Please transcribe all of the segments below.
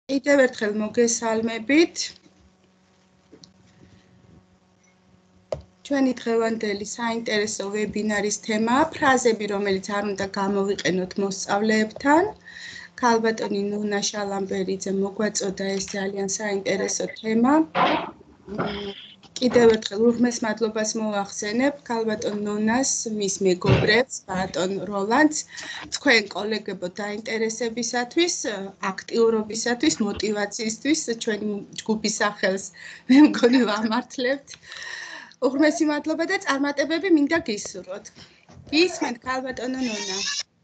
კიდევ ერთხელ მოგესალმებით. ჩვენი დღევანდელი საინტერესო ვებინარის თემაა ფრაზები, რომელიც არ უნდა გამოვიყენოთ მოსწავლეებთან. ქალბატონი ნუნა შალამბერიძე მოგვაწოდა ეს ძალიან საინტერესო თემა. კიდევ ერთხელ უღმეს მადლობას მოვახსენებ ქალბატონ ნუნას, მის მეგობრებს, ბატონ როლანდს, თქვენ კოლეგებო დაინტერესებისათვის, აქტიურობისათვის, მოტივაციისთვის ჩვენი ჯგუფის სახელს მე მგონი ვამართლებთ. უღმესი მადლობა და წარმატებები მინდა გისურვოთ. გისმენთ ქალბატონო ნუნა.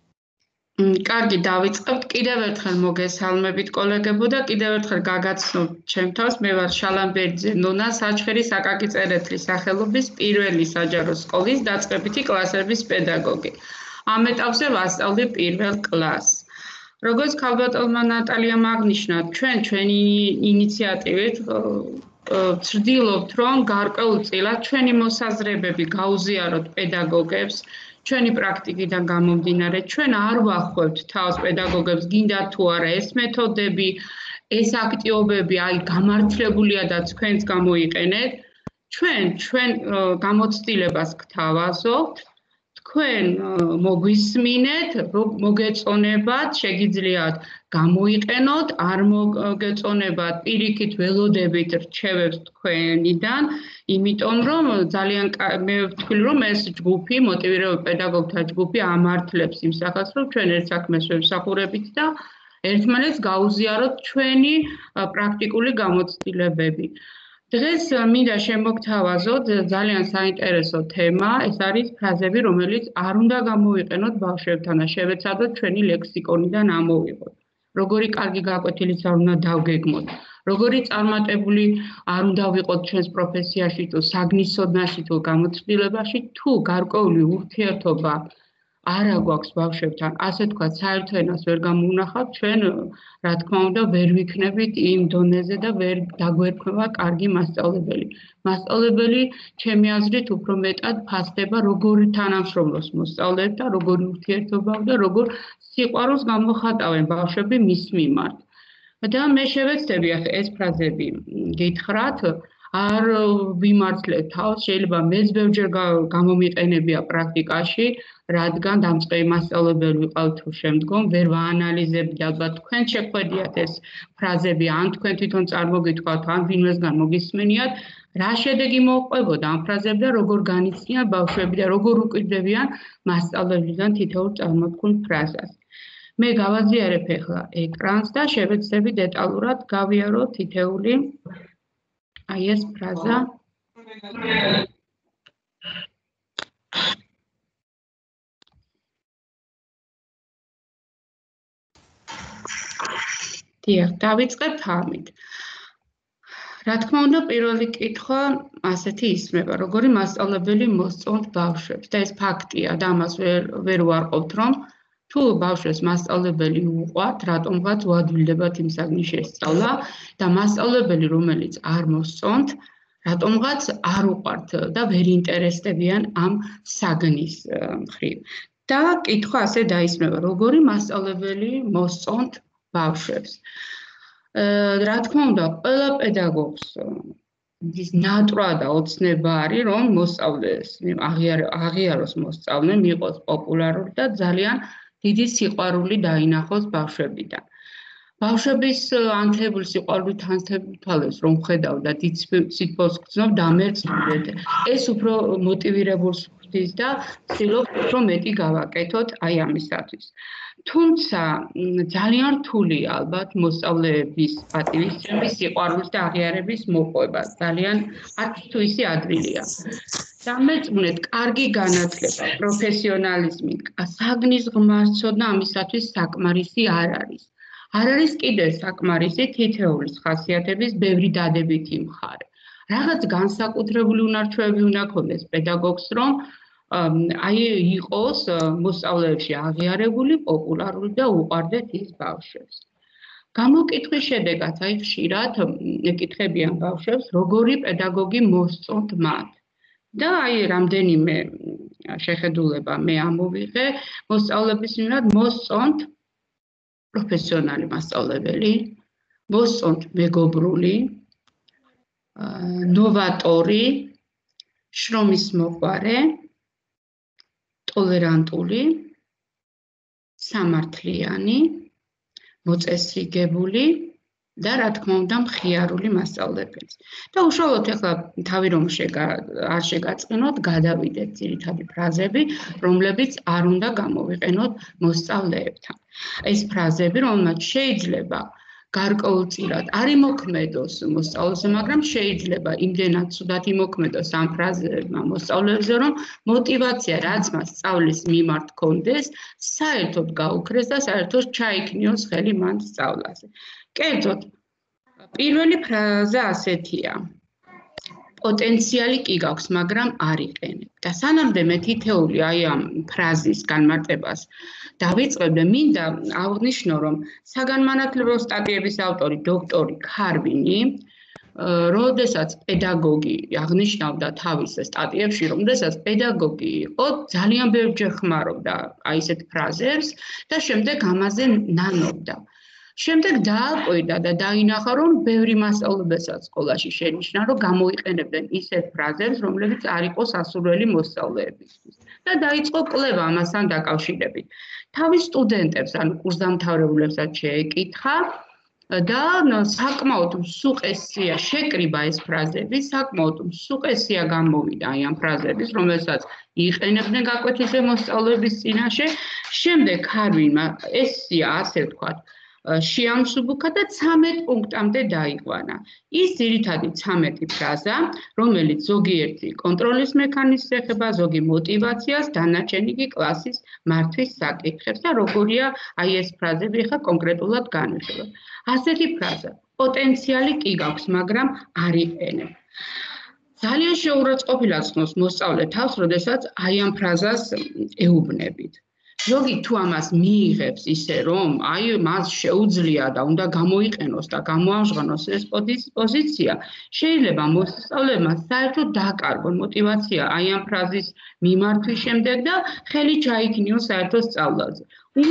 კარგი, დავიწყებთ. კიდევ ერთხელ მოგესალმებით კოლეგებო და კიდევ ერთხელ გაგაცნობთ ჩემ თავს. მე ვარ შალამბერიძე ნუნა, საჩხერის აკაკი წერეთლის სახელობის პირველი საჯარო სკოლის დაწყებითი კლასების პედაგოგი. ამ ეტაპზე ვასწავლი პირველ კლასს. როგორც ქალბატონმა ნატალიამ აღნიშნა, ჩვენი ინიციატივით ვცდილობთ, რომ გარკვეულწილად ჩვენი მოსაზრებები გაუზიაროთ პედაგოგებს. ჩვენი პრაქტიკიდან გამომდინარე, ჩვენ არ ვახვევთ თავს პედაგოგებს, გინდა თუ არა ეს მეთოდები, ეს აქტივობები, გამართლებულიადაც თქვენს გამოიყენეთ. ჩვენ გამოცდილებას გთავაზობთ, თქვენ მოგვისმინეთ, მოგეწონებათ, შეგიძლიათ გამოიყენოთ, არ მოგეწონებათ, პირიქით ველოდებით რჩევებს თქვენიდან, იმიტომ რომ ძალიან მე ვთქვი, რომ ეს ჯგუფი, მოტივირებული პედაგოგთა ჯგუფი ამართლებს იმ სახელს, რომ ჩვენ ერთ საქმეს ვემსახურებით და ერთმანეთს გაუზიაროთ ჩვენი პრაქტიკული გამოცდილებები. დღეს მინდა შემოგთავაზოთ ძალიან საინტერესო თემა, ეს არის ფრაზები, რომელიც არ უნდა გამოვიყენოთ ბავშვებთან და შევეცადოთ ჩვენი ლექსიკონიდან ამოვიღოთ. როგორი კარგი გაკვეთილიც არ უნდა დავგეგმოთ, როგორი წარმატებული არ უნდა ვიყოთ ჩვენს პროფესიაში თუ საგნისოდნაში თუ გამოცდილებაში, თუ გარკვეული ურთიერთობა არა გვაქვს ბავშვებთან, ასე თქვათ, საერთო ენას ვერ გამოვნახავთ, ჩვენ, რა თქმა უნდა, ვერ ვიქნებით იმ დონეზე და ვერ დაგვერქვა კარგი მასწავლებელი. მასწავლებელი, ჩემი აზრით, უფრო მეტად ფასდება, როგორ თანამშრომლობს მოსწავლეებს და როგორი ურთიერთობა და როგორ სიყვარულს გამოხატავენ ბავშვები მის მიმართ. და მე შევეცდები ეს ფრაზები გითხრათ, არ ვიმართლებ თავს, შეიძლება მეც ბევრჯერ გამომიყენებია პრაქტიკაში, რადგან დამწყები მასწავლებელი ვიყავ თუ შემდგომ, ვერ ვაანალიზებდი, ალბათ თქვენ შეხვედიათ ეს ფრაზები, ან თქვენ თვითონ წარმოგითქვათ, ან ვინმესგან მოგისმენიათ, რა შედეგი მოჰყვებოდა ამ ფრაზები და როგორ განიცდიან ბავშვები და როგორ უკიდდებიან მასწავლებელიდან თითოეულ წარმოქმნილ ფრაზას. მე გავაზიარებ ახლა ეკრანს და შევეცდები დეტალურად გავიარო თითეული აი ეს ფრაზა. დიახ, დავიწყებთ ამით. რა თქმა უნდა, პირველი კითხვა ასეთი ისმება, როგორი მასწავლებელი მოსწონთ ბავშვებს და ეს ფაქტია და ამას ვერ ვარყოფთ, რომ თუ ბავშვებს მასწავლებელი უყვართ, რატომღაც უადვილდებათ იმ საგნის შესწავლა და მასწავლებელი, რომელიც არ მოსწონთ, რატომღაც არ უყვართ და ვერ ინტერესდებიან ამ საგნის მხრივ. და კითხვა ასე დაისმება, როგორი მასწავლებელი მოსწონთ ბავშვებს. რა თქმა უნდა, ყველა პედაგოგს ის ნატრვა და ოცნება არის, რომ მოსწავლეს აღიაროს მოსწავლე, მიიღოს პოპულარული და ძალიან დიდი სიყვარული დაინახოს ბავშვებიდან. ბავშვების ანთებულ სიყვარულით თანხმდებს რომ ხედავ და დიდ სითბოს გრძნობ დამერწმუნდეთ. ეს უფრო მოტივირებულს ხდის და ვცდილობ უფრო მეტი გავაკეთოთ აი ამისათვის. თუმცა ძალიან რთულია ალბათ მოსწავლეების პატივისცემის, სიყვარულის და აღიარების მოყვება. ძალიან არც თუ ისე ადვილია. დამერწმუნდეთ, კარგი განათლება, პროფესიონალიზმი, საგნის ღმერთსოდნა ამისათვის საკმარისი არ არის. არ არის კიდევ საკმარისი თითოეულის ხასიათების ბევრი დადებითი მხარე. რაღაც განსაკუთრებული უნარჩვევები უნდა ქონდეს პედაგოგს, რომ აი იყოს მოსწავლეებში აღიარებული, პოპულარული და უყვარდეთ ის ბავშვებს. გამოკითხვის შედეგად აი ხშირად ეკითხებიან ბავშვებს, როგორი პედაგოგი მოსწონთ მათ. და აი რამდენიმე შეხედულება მე ამოვიღე მოსწავლების მიმართ, მოსწონთ პროფესიონალი მასწავლებელი, მოსწონთ მეგობრული, ნოვატორი, შრომის მოყვარე, ტოლერანტული, სამართლიანი, მოწესრიგებული და რა თქმა უნდა მხიარული მასწავლებელი. და უშუალოდ ახლა თავი რომ არ შეგაწყინოთ, გადავიდეთ ძირითადი ფრაზები, რომლებიც არ უნდა გამოვიყენოთ მოსწავლეებთან. ეს ფრაზები, რომელმაც შეიძლება გარკვეულწილად არ იმოქმედოს მოსწავლეზე, მაგრამ შეიძლება იმდენად ცუდად იმოქმედოს ამ ფრაზებმა მოსწავლეებზე, რომ мотивация, რაც მას სწავლის მიმართ კონდეს, საერთოდ გაუქრეს და საერთოდ ჩაიქნიოს ხელი მან სწავლაზე. კერძოდ, პირველი ფრაზა ასეთია. პოტენციალი კი გაქვს, მაგრამ არ იყენებ. და სანამდე თითეული აი ამ ფრაზის განმარტებას დავიწყებდე, მინდა აღვნიშნო, რომ საგანმანათლებლო სტატიების ავტორი დოქტორი ქარვინი, როდესაც პედაგოგი აღნიშნავდა თავის სტატიებში, რომ როდესაც პედაგოგი იყო, ძალიან ბევრჯერ ხმარობდა აი ესეთ ფრაზებს და შემდეგ ამაზე ნანობდა. შემდეგ დააკვირდა და დაინახა, რომ ბევრი მასწავლებელსაც სკოლაში შენიშნა, რომ გამოიყენებდნენ ისეთ ფრაზებს, რომლებიც არ იყო სასურველი მოსწავლეებისთვის. და დაიწყო კვლევა ამასთან დაკავშირებით. თავის სტუდენტებს, ანუ კურსდამთავრებულებსაც შეეკითხა და საკმაოდ მსუყესია შეკრიბა ეს ფრაზები, საკმაოდ მსუყესია გამოვიდა აი ამ ფრაზების, რომელსაც იყენებდნენ გაკვეთილზე მოსწავლეების წინაშე. შემდეგ ქარვინმა ესია, ასე ვთქვათ, შეამსუბუქა და 13 პუნქტამდე დაიყვანა. ის ძირითადი 13 ფრაზა, რომელიც ზოგიერთი კონტროლის მექანიზმს ეხება, ზოგი мотивაციას, დანარჩენი კი კლასის მართვის საკითხებს და როგორია აი ეს ფრაზები ახლა კონკრეტულად განვიხილოთ. ასეთი ფრაზა, პოტენციალი კი გაქვს, მაგრამ არ იყენებ. ძალიან შეურაცხყოფილად ხსნობს მოსწავლე თავს, როდესაც აი ამ ფრაზას ეუბნებით. ზოგი თუ ამას მიიღებს ისე, რომ აი მას შეუძლია და უნდა გამოიყენოს და გამოამჟღავნოს ეს პოზიცია, შეიძლება მოსწავლეებმა საერთოდ დააკარგონ мотивация აი ამ ფრაზის მიმართვის შემდეგ და ხელი ჩაიქნიოს საერთოდ სწავლაზე.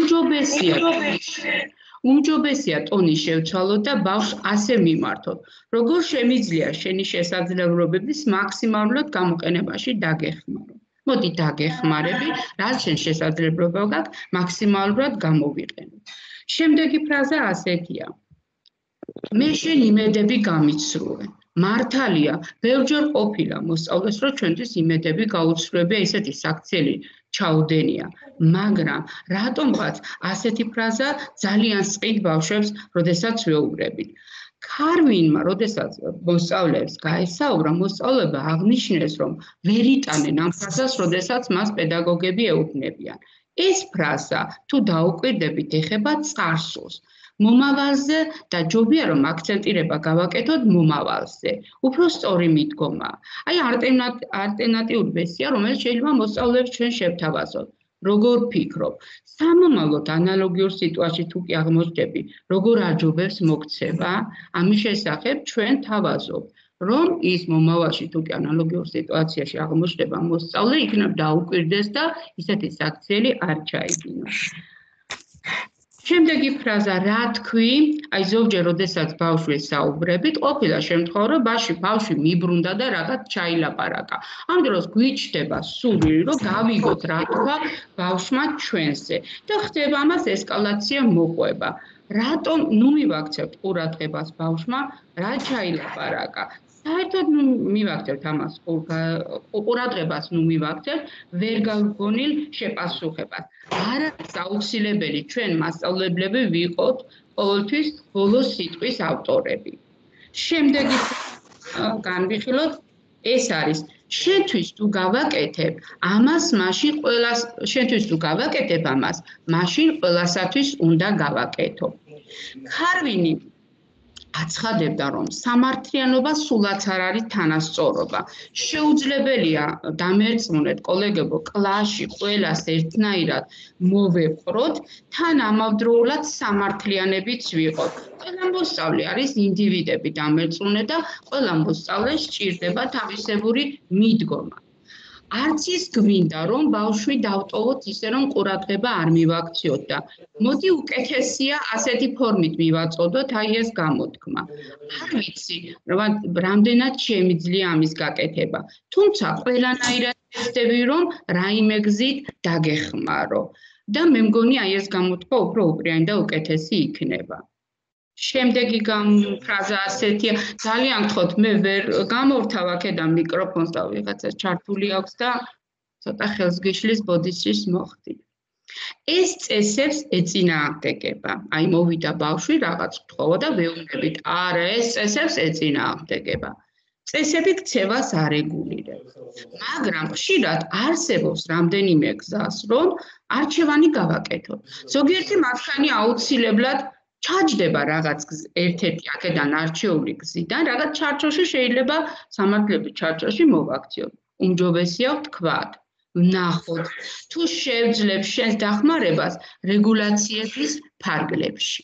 უმჯობესია ტონი შევცვალოთ და ბავშვს ასე მიმართოთ, როგორ შემიძლია შენი შესაძლებლობების მაქსიმალურად გამოყენებაში დაგეხმარო. მოდი დაგეხმარები, რაც შენ შესაძლებლობა გაქვს, მაქსიმალურად გამოვიყენო. შემდეგი ფრაზა ასეთია. მე შენ იმედები გამიცრუე. მართალია, ბევრჯერ ყოფილა მოსწავლეს, რომ ჩვენთვის იმედები გაუცრუებია, ისეთი საქციელი ჩაუდენია, მაგრამ რატომღაც ასეთი ფრაზა ძალიან სყიდ ბავშვებს, როდესაც ვეუბნებით. ქარვინმა, როდესაც მოსწავლეებს გაესაუბრა, მოსწავლეება აღნიშნეს, რომ ვერ იტანენ ამ ფრაზას, როდესაც მას პედაგოგები ეუბნებიან. ეს ფრაზა, თუ დაუკვირდებით, ეხება წარსულს. მომავალზე და ჯობია რომ აქცენტირება გავაკეთოთ მომავალზე. უფრო სწორი მიდგომაა. აი ალტერნატიული ვერსია, რომელიც შეიძლება მოსწავლეებს ჩვენ შევთავაზოთ. როგორ ფიქრობ? სამომავლოდ ანალოგიურ სიტუაციაში თუ კი აღმოჩნდები, როგორ აჯობებს მოქცევა? ამის შესახებ ჩვენ თავაზობთ, რომ ის მომავალში თუ კი ანალოგიურ სიტუაციაში აღმოჩნდება მოსწავლე, იქნებ დაუკვირდეს და ისეთი საქციელი არ ჩაიდინოს. შემდეგი ფრაზა რა თქვი? აი ზოგჯერ როდესაც ბავშვი საუბრებით, ყოფილა შემთხვევა, რომ ბავშვი მიბრუნდა და რაღაც ჩაილაპარაკა. ამ დროს გვიჩნდება სურვილი, რომ გავიგოთ რა თქვა ბავშვმა ჩვენზე და ხდება ამას ესკალაცია მოყვება. რატომ მივაქცევთ ყურადღებას ბავშვმა, რა ჩაილაპარაკა? საერთოდ მივაქცევთ ამას ყურადღებას მივაქცევთ ვერ გავგონილ შეპასუხებას. არ არის აუცილებელი ჩვენ მასწავლებლები ვიყოთ ყოველთვის ბოლოს სიტყვის ავტორები. შემდეგი განვიხილოთ, ეს არის შენთვის თუ გავაკეთებ ამას, მაშინ ყველასათვის უნდა გავაკეთო. ქარვინი აცხადებდა, რომ სამართლიანობა სულაც არ არის თანასწორობა. შეუძლებელია დამერწმუნეთ კოლეგებო, კლასში ყველას ერთნაირად მოვეპყროთ, თან ამავდროულად სამართლიანებიც ვიყოთ. ყველა მოსწავლე არის ინდივიდები დამერწმუნე და ყველა მოსწავლეს სჭირდება თავისებური მიდგომა. არც ის გვინდა რომ ბავშვი დავტოვოთ ისე რომ ყურადღება არ მივაქციოთ და მოდი უკეთესია ასეთი ფორმით მივაწოდოთ აი ეს გამოთქმა. არ ვიცი რამდენად შემიძლია ამის გაკეთება. თუმცა ყველანაირად ვეცდები რომ რაიმე გზით დაგეხმარო და მე მგონი აი ეს გამოთქმა უფრო უპირიანი და უკეთესი იქნება. შემდეგი ფრაზა ასეთია, ძალიან გთხოვთ, მე ვერ გამორთავ აქედან მიკროფონს და ვიღაცა ჩართული აქვს და ცოტა ხელს გიშლის ბოდიშის მოხდით. ეს წესებს ეწინააღმდეგება. აი მოვიდა ბავშვი რაღაც გთხოვა და ვეუბნებით, არა, ეს წესებს ეწინააღმდეგება. წესები ქცევას არეგულირებს. მაგრამ ხშირად არსებობს რამდენიმე გზას, რომ არჩევანი გავაკეთოთ. ზოგიერთი მათგანი აუცილებლად ჩაჯდება რაღაც ერთ-ერთი აქედან არჩეული გზიდან, რაღაც ჩარჩოში შეიძლება სამართლების ჩარჩოში მოვაქციოთ. უმჯობესია ვთქვათ, ვნახოთ, თუ შევძლებ შენს დახმარებას რეგულაციების ფარგლებში.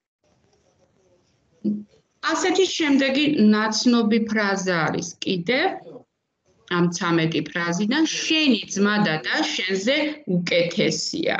ასეთი შემდეგი ნაცნობი ფრაზა არის კიდევ ამ 13 ფრაზიდან შენი ძმა და შენზე უკეთესია.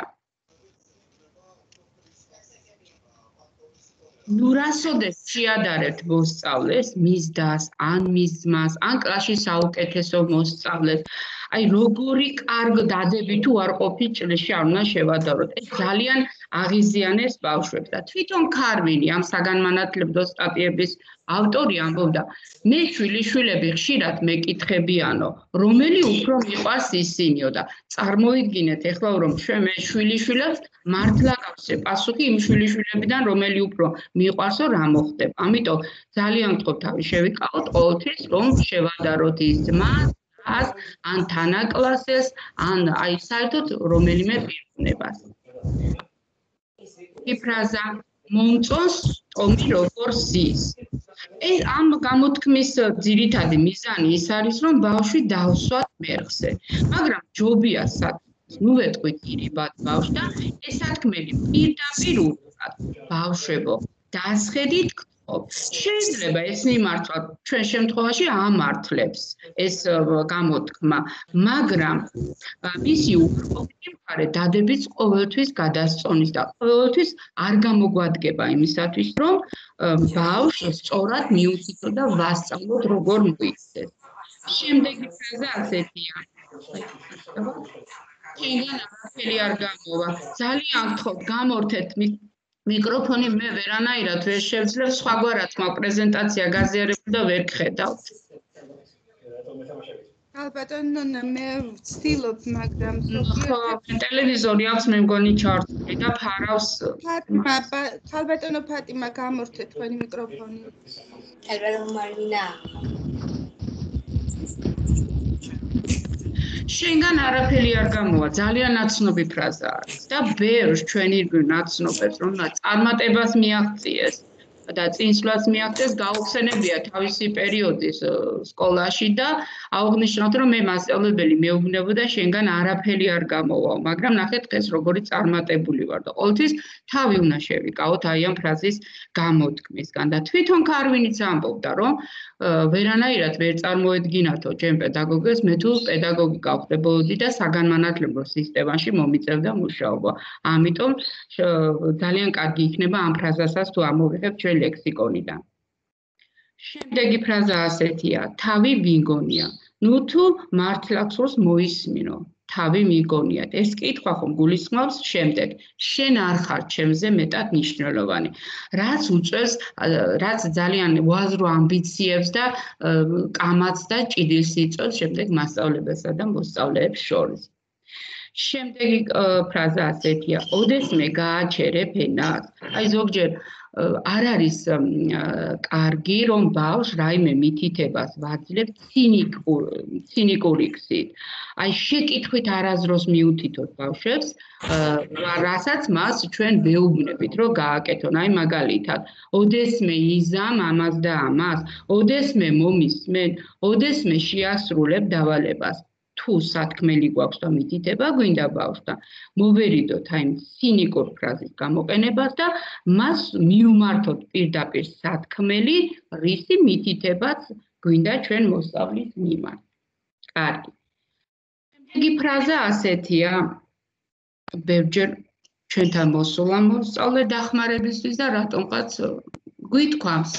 ნუ რასოდეს შეადარებთ მოსწავლეს, მის დას, ან მის ძმას, ან კლასში საუკეთესო მოსწავლეს. აი როგორი კარგ დადები თუ არ ყოფი ჭრილში არ უნდა შევადაროთ. ეს ძალიან აღიზიანებს ბავშვებს და თვითონ ქარვინი ამ საგანმანათლებლო სტატიების ავტორი ამბობდა, მე შვილიშვილები ხშირად მეკითხებიანო, რომელი უფრო მიყვარს ისინიო და წარმოიდგინეთ ეხლა რომ მე შვილიშვილებს მართლა გავსე პასუხი იმ შვილიშვილებიდან რომელი უფრო მიყვარსო რა მოხდება. ამიტომ ძალიან გთხოვთ თავი შევიკავოთ ყოველთვის რომ შევადაროთ ის ძმა ან თანაკლასეს, ან აი საერთოდ რომელიმე პიროვნებას. ფრაზა მომწონს ტომი როგორ ზის. ამ გამოთქმის ძირითადი მიზანი ის არის, რომ ბავშვი დავსვათ მერხზე. მაგრამ ჯობია ნუ ვეტყვით ირიბად ბავშვს და ეს სათქმელი პირდაპირ უთხრათ. ბავშვებო, დასხედით შეიძლება ეს მიმართვა ჩვენ შემთხვევაში ამართლებს ეს გამოთქმა, მაგრამ მისი უფრო მხარე დადების ყოველთვის გადასწონის და ყოველთვის არ გამოგვადგება იმისათვის, რომ ბავშვს სწორად მიუთითო და ვასწავლოთ როგორ მოიქცეს. შემდეგი ფრაზა ასეთია. თენგან არაფერი არ გამოვა. ძალიან გთხოვთ, გამორთეთ მიკროფონი მე ვერანაირად ვერ შევძლებ სხვაგვარად მაგ პრეზენტაცია გაზიარებული და ვერ გხედავთ. ალბათო მე ვცდილობ, მაგრამ ტელევიზორი აქვს მე მგონი ჩართული და ფარავს. ალბათო ფატიმა გამორთეთ თქვენი მიკროფონი. ალბათო მარინა. შენგან არაფერი არ გამოვა, ძალიან ნაცნობი ფრაზა არის და ბევრს ჩვენ ირგვin ნაცნობებს, რომელსაც წარმატებას მიაღწიეს და წინსვლას მიაღწიეს, გაუხსენებია თავისი პერიოდის სკოლაში და აუღნიშნავთ, რომ მე მასწავლებელი მეუბნებოდა შენგან არაფერი არ გამოვა, მაგრამ ნახეთ დღეს როგორი წარმატებული ვარ და ყოველთვის თავი უნდა შევიკავოთ აი ამ ფრაზის გამოთქმისგან და თვითონ ქარვინიც ამბობდა, რომ ვერანაირად ვერ წარმოედგინათო ჩემ პედაგოგებს, მე თუ პედაგოგი გავხდებოდი და საგანმანათლებლო სისტემაში მომიწევდა მუშაობა. ამიტომ ძალიან კარგი იქნება ამ ფრაზასაც თუ ამოვიღებ ჩვენ ლექსიკონიდან. შემდეგი ფრაზა ასეთია, თავი ვიგონია. ნუ თუ მართლა გსურს მოისმინო. თავი მიგონიათ. ეს კითხვა ხომ გულისხმობს შემდეგ. შენ არ ხარ ჩემზე მეტად მნიშვნელოვანი. რაც ძალიან უაზრო ამბიციებს და კამათს და ჭიდილს იწვევს შემდეგ მასწავლებელსა და მოსწავლეებს შორის. შემდეგი ფრაზა ასეთია, ოდესმე გააჩერებ ენას. აი ზოგჯერ არ არის კარგი რომ ბავშვს რაიმე მითითებას ვაძლევთ ცინიკური გზით. აი შეკითხვით არაზროს მიუთითოთ ბავშვებს, რასაც მას ჩვენ ვეუბნებით რომ გააკეთონ. აი მაგალითად, ოდესმე იზამ ამას და ამას, ოდესმე მომისმენ, ოდესმე შეასრულებ დავალებას. თუ სათქმელი გვაქვს და მითითება გვინდა ბავშვთან, მოვერიდოთ აი ცინიკურ ფრაზის გამოყენებას და მას მიუმართოთ პირდაპირ სათქმელი, რისი მითითებაც გვინდა ჩვენ მოსწავლის მიმართ. კარგი. იგი ფრაზა ასეთია. ბევრჯერ ჩვენთან მოსულა მოსწავლე დახმარებისთვის და რატომღაც გვითქვამს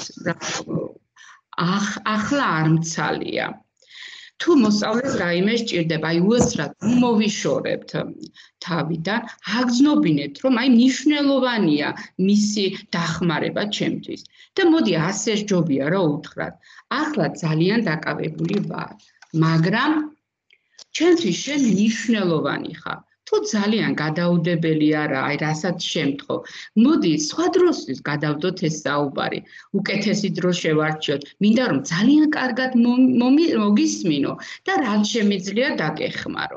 ახლა არ მცალია. თუ მოსწავლეს რაიმე სჭირდება, უეცრად მოვიშორებთ თავიდან, აგრძნობინეთ, რომ მნიშვნელოვანია მისი დახმარება ჩემთვის. და მოდი ასე სჯობია რა უთხრათ. ახლა ძალიან დაკავებული ვარ, მაგრამ ჩემთვის შენ მნიშვნელოვანი ხარ. თუ ძალიან გადაუდებელი არა, რასაც შემთხვევ, მოდი სხვა დროსთვის გადავდოთ ეს საუბარი. უკეთესი დრო შევარჩიოთ. მინდა რომ ძალიან კარგად მოგისმინო და რაც შემიძლია დაგეხმარო.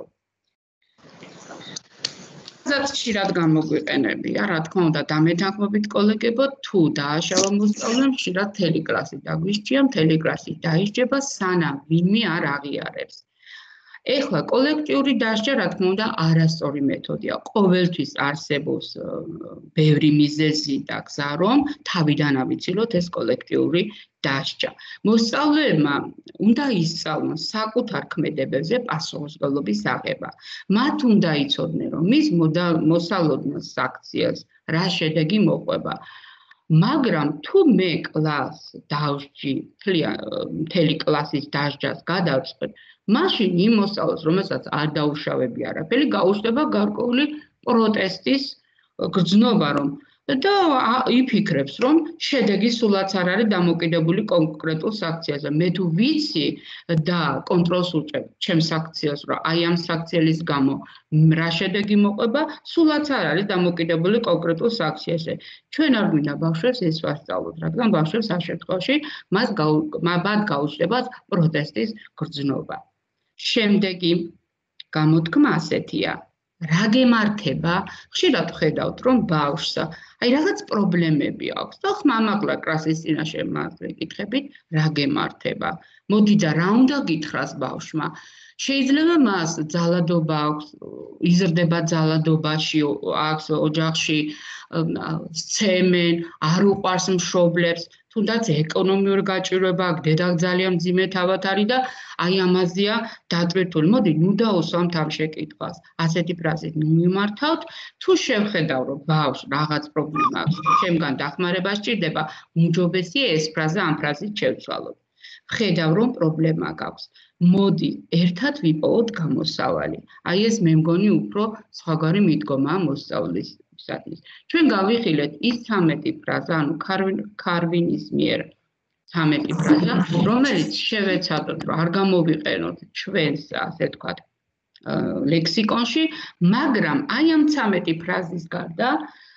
ზაც ხშირად გამოგვიყენებია, რა თქმა უნდა, დამეთანხმებით კოლეგებო, თუ დააშავა მოსწავლემ, ხშირად მთელი კლასი დაგვისჯია, მთელი კლასი დაისჯება, სანამ ვინმე არ აღიარებს. ეხლა კოლექტიური დასჯა, რა თქმა უნდა, არასწორი მეთოდია. ყოველთვის არსებობს ბევრი მიზეზი და გზა, რომ თავიდან ავიცილოთ ეს კოლექტიური დასჯა. მოსწავლეებმა უნდა ისწავლონ საკუთარ ქმედებებზე პასუხისმგებლობის აღება. მათ უნდა იცოდნენ, რომ მის მოსალოდნელ საქციელს რა შედეგი მოყვება. მაგრამ თუ მე კლასს დავსჯი, მთელი კლასის დასჯას გადავწყვეტ, მაშინ იმ მოსწავლეს, რომელსაც არ დაუშავები არაფერი, გაუჩნდება გარკვეული პროტესტის გრძნობა, და იფიქრებს, რომ შედეგი სულაც არ არის დამოკიდებული კონკრეტულ საქციელზე. მე თუ ვიცი და კონტროლს უჭერთ ჩემს საქციელს, რომ აი ამ საქციელის გამო რა შედეგი მოყვება, სულაც არ არის დამოკიდებული კონკრეტულ საქციელზე. ჩვენ არ გვინდა ბავშვებს ეს ვასწავლოთ, რადგან ბავშვებს ამ შემთხვევაში მათ გაუჩნდებათ პროტესტის გრძნობა. შემდეგი გამოთქმა ასეთია. რა გემართება? ხშირად ხედავთ, რომ ბავშვს რაღაც პრობლემები აქვს და ხმამაღლა კლასის წინაშე მას ეკითხებით, რა გემართება? მოდი და რა უნდა გითხრას ბავშვმა? შეიძლება მას ძალადობა აქვს, იზრდება ძალადობაში, აქვს ოჯახში სცემენ, არ უყვარს მშობლებს, თუნდაც ეკონომიური გაჭირვება აქვს, დედა ძალიან მძიმე თავად არის და აი ამაზეა დატვირთული. მოდი, ნუ დაუსვამთ ამ შეკითხვას. ასეთი ფრაზით მიმართავთ, თუ შევხედავ, რომ ბავშვს რაღაც პრობლემა აქვს, ჩემგან დახმარება სჭირდება, უმჯობესია ეს ფრაზა ამ ფრაზით შევცვალოთ. ვხედავ, რომ პრობლემა გაქვს. მოდი, ერთად ვიპოვოთ გამოსავალი. აი ეს მე მგონი უფრო სხვაგვარი მიდგომაა მოსწავლისათვის. ჩვენ გავიხილეთ ის 13 ფრაზა, ანუ კარვინის მიერ 13 ფრაზა, რომელიც შევეცადოთ, რომ არ გამოვიყენოთ ჩვენს, ასე ვთქვათ, ლექსიკონში, მაგრამ აი ამ 13 ფრაზის გარდა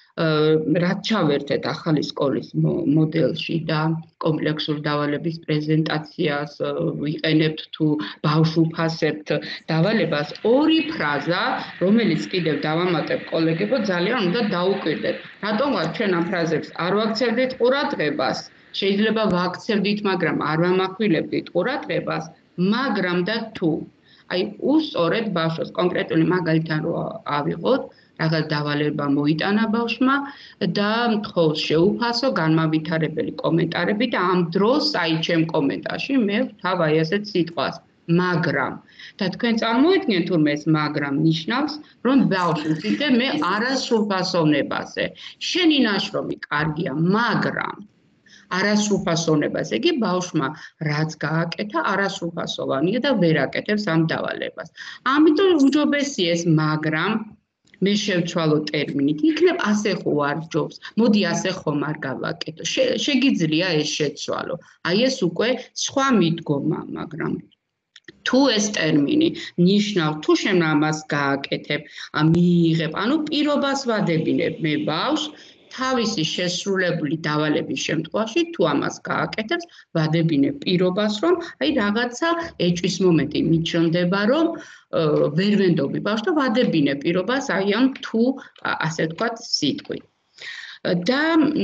რაც ჩავერთეთ ახალი სკოლის მოდელში და კომპლექსური დავალების პრეზენტაციას ვიყენებთ თუ ბავშვს უფასებთ დავალებას, ორი ფრაზა, რომელიც კიდევ დავამატებ კოლეგებო, ძალიან უნდა დაუკვირდეთ. რატომღაც ჩვენ ამ ფრაზებს არ ვაქცევდით ყურადღებას, შეიძლება ვაქცევდით, მაგრამ არ ვამახვილებდით ყურადღებას, მაგრამ და თუ აი უსწორედ ბავშვს კონკრეტული მაგალითთან რო ავიღოთ, რაღაც დავალება მოიტანა ბავშვმა და მთხოვს შეუფასო განმავითარებელი კომენტარები და ამ დროს აი ჩემ კომენტარში მე ვთავ აი ასეთ სიტყვას მაგრამ და თქვენ წარმოიდგინეთ თურმე ეს მაგრამ ნიშნავს რომ ბავშვი ვთქვით მე არასრულფასოვნებაზე შენი ნაშრომი კარგია მაგრამ არასრულფასოვნებაზე იგი ბავშვმა რაც გააკეთა არასრულფასოვანია და ვერ აკეთებს ამ დავალებას ამიტომ უმჯობესია ეს მაგრამ მე შევცვალო ტერმინით, იქნებ ასე ხო არ ჯობს, მოდი ასე ხომ არ გავაკეთო, შეგიძლია ეს შეცვალო, აი ეს უკვე სხვა მიდგომა, მაგრამ თუ ეს ტერმინი ნიშნავს, თუ შენ ამას გააკეთებ, მიიღებ, ანუ პირობას ვადებინებ მე ბავშვს, თავისი შესრულებული დავალების შემთხვევაში თუ ამას გააკეთებს, ვადებინებ პირობას, რომ აი რაღაცა ეჭვის მომენტი მიჩნდება, რომ ვერ ვენდობი ბავშვს და ვადებინებ პირობას აი ამ თუ ასე ვთქვათ სიტყვით. და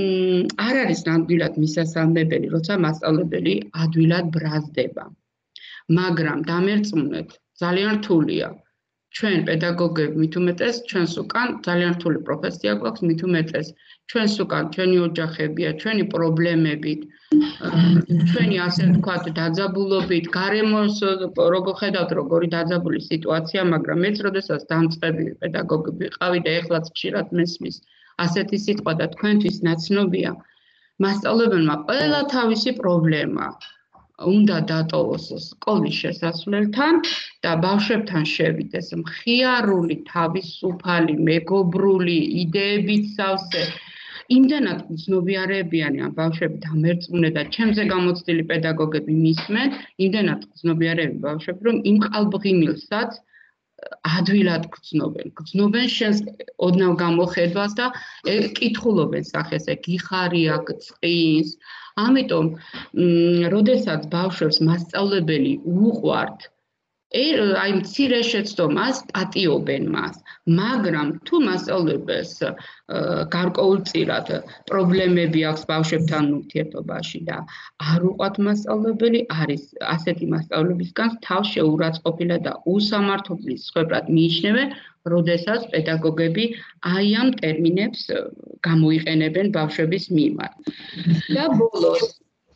არ არის ნამდვილად მისასალმებელი, როცა მასწავლებელი ადვილად ბრაზდება. მაგრამ დამერწმუნეთ, ძალიან რთულია. ჩვენ პედაგოგები მით უმეტეს ჩვენს უკან ძალიან რთული პროფესია გვაქვს, მით უმეტეს ჩვენს უკან ჩვენი ოჯახებია, ჩვენი პრობლემებით, ჩვენი ასე ვთქვათ დაძაბულობით, გარემოს როგორ ხედავთ როგორი დაძაბული სიტუაცია, მაგრამ მეც როდესაც დამწყები პედაგოგი ვიყავი და ეხლაც ხშირად მესმის ასეთი სიტყვა და თქვენთვის ნაცნობია, მასწავლებელმა ყველა თავისი პრობლემა უნდა დატოვოს სკოლის შესასვლელთან და ბავშვებთან შევიდეს მხიარული, თავისუფალი, მეგობრული, იდეებით სავსე. იმდანაც გრძნობიარეებიანი ამ ბავშვები დამერწმუნე და ჩემზე გამოცდილი პედაგოგები მისმენ, იმდანაც გრძნობიარეები ბავშვები, რომ იმ ყალბღიმილსაც ადვილად გრძნობენ შენს ოდნავ გამოხედვას და კითხულობენ სახეს, გიხარია, გწყინს. ამიტომ, როდესაც ბავშვებს მასწავლებელი უყვართ, აი მცირე შეცდომას პატიობენ მას, მაგრამ თუ მასწავლებელს გარკვეულწილად პრობლემები აქვს ბავშვებთან ურთიერთობაში და არ უყვართ მასწავლებელი, არის ასეთი მასწავლებისგან თავს შეურაცხყოფილა და უსამართლობის სხვებრად მიიჩნევენ, როდესაც პედაგოგები აი ამ ტერმინებს გამოიყენებენ ბავშვების მიმართ. და ბოლოს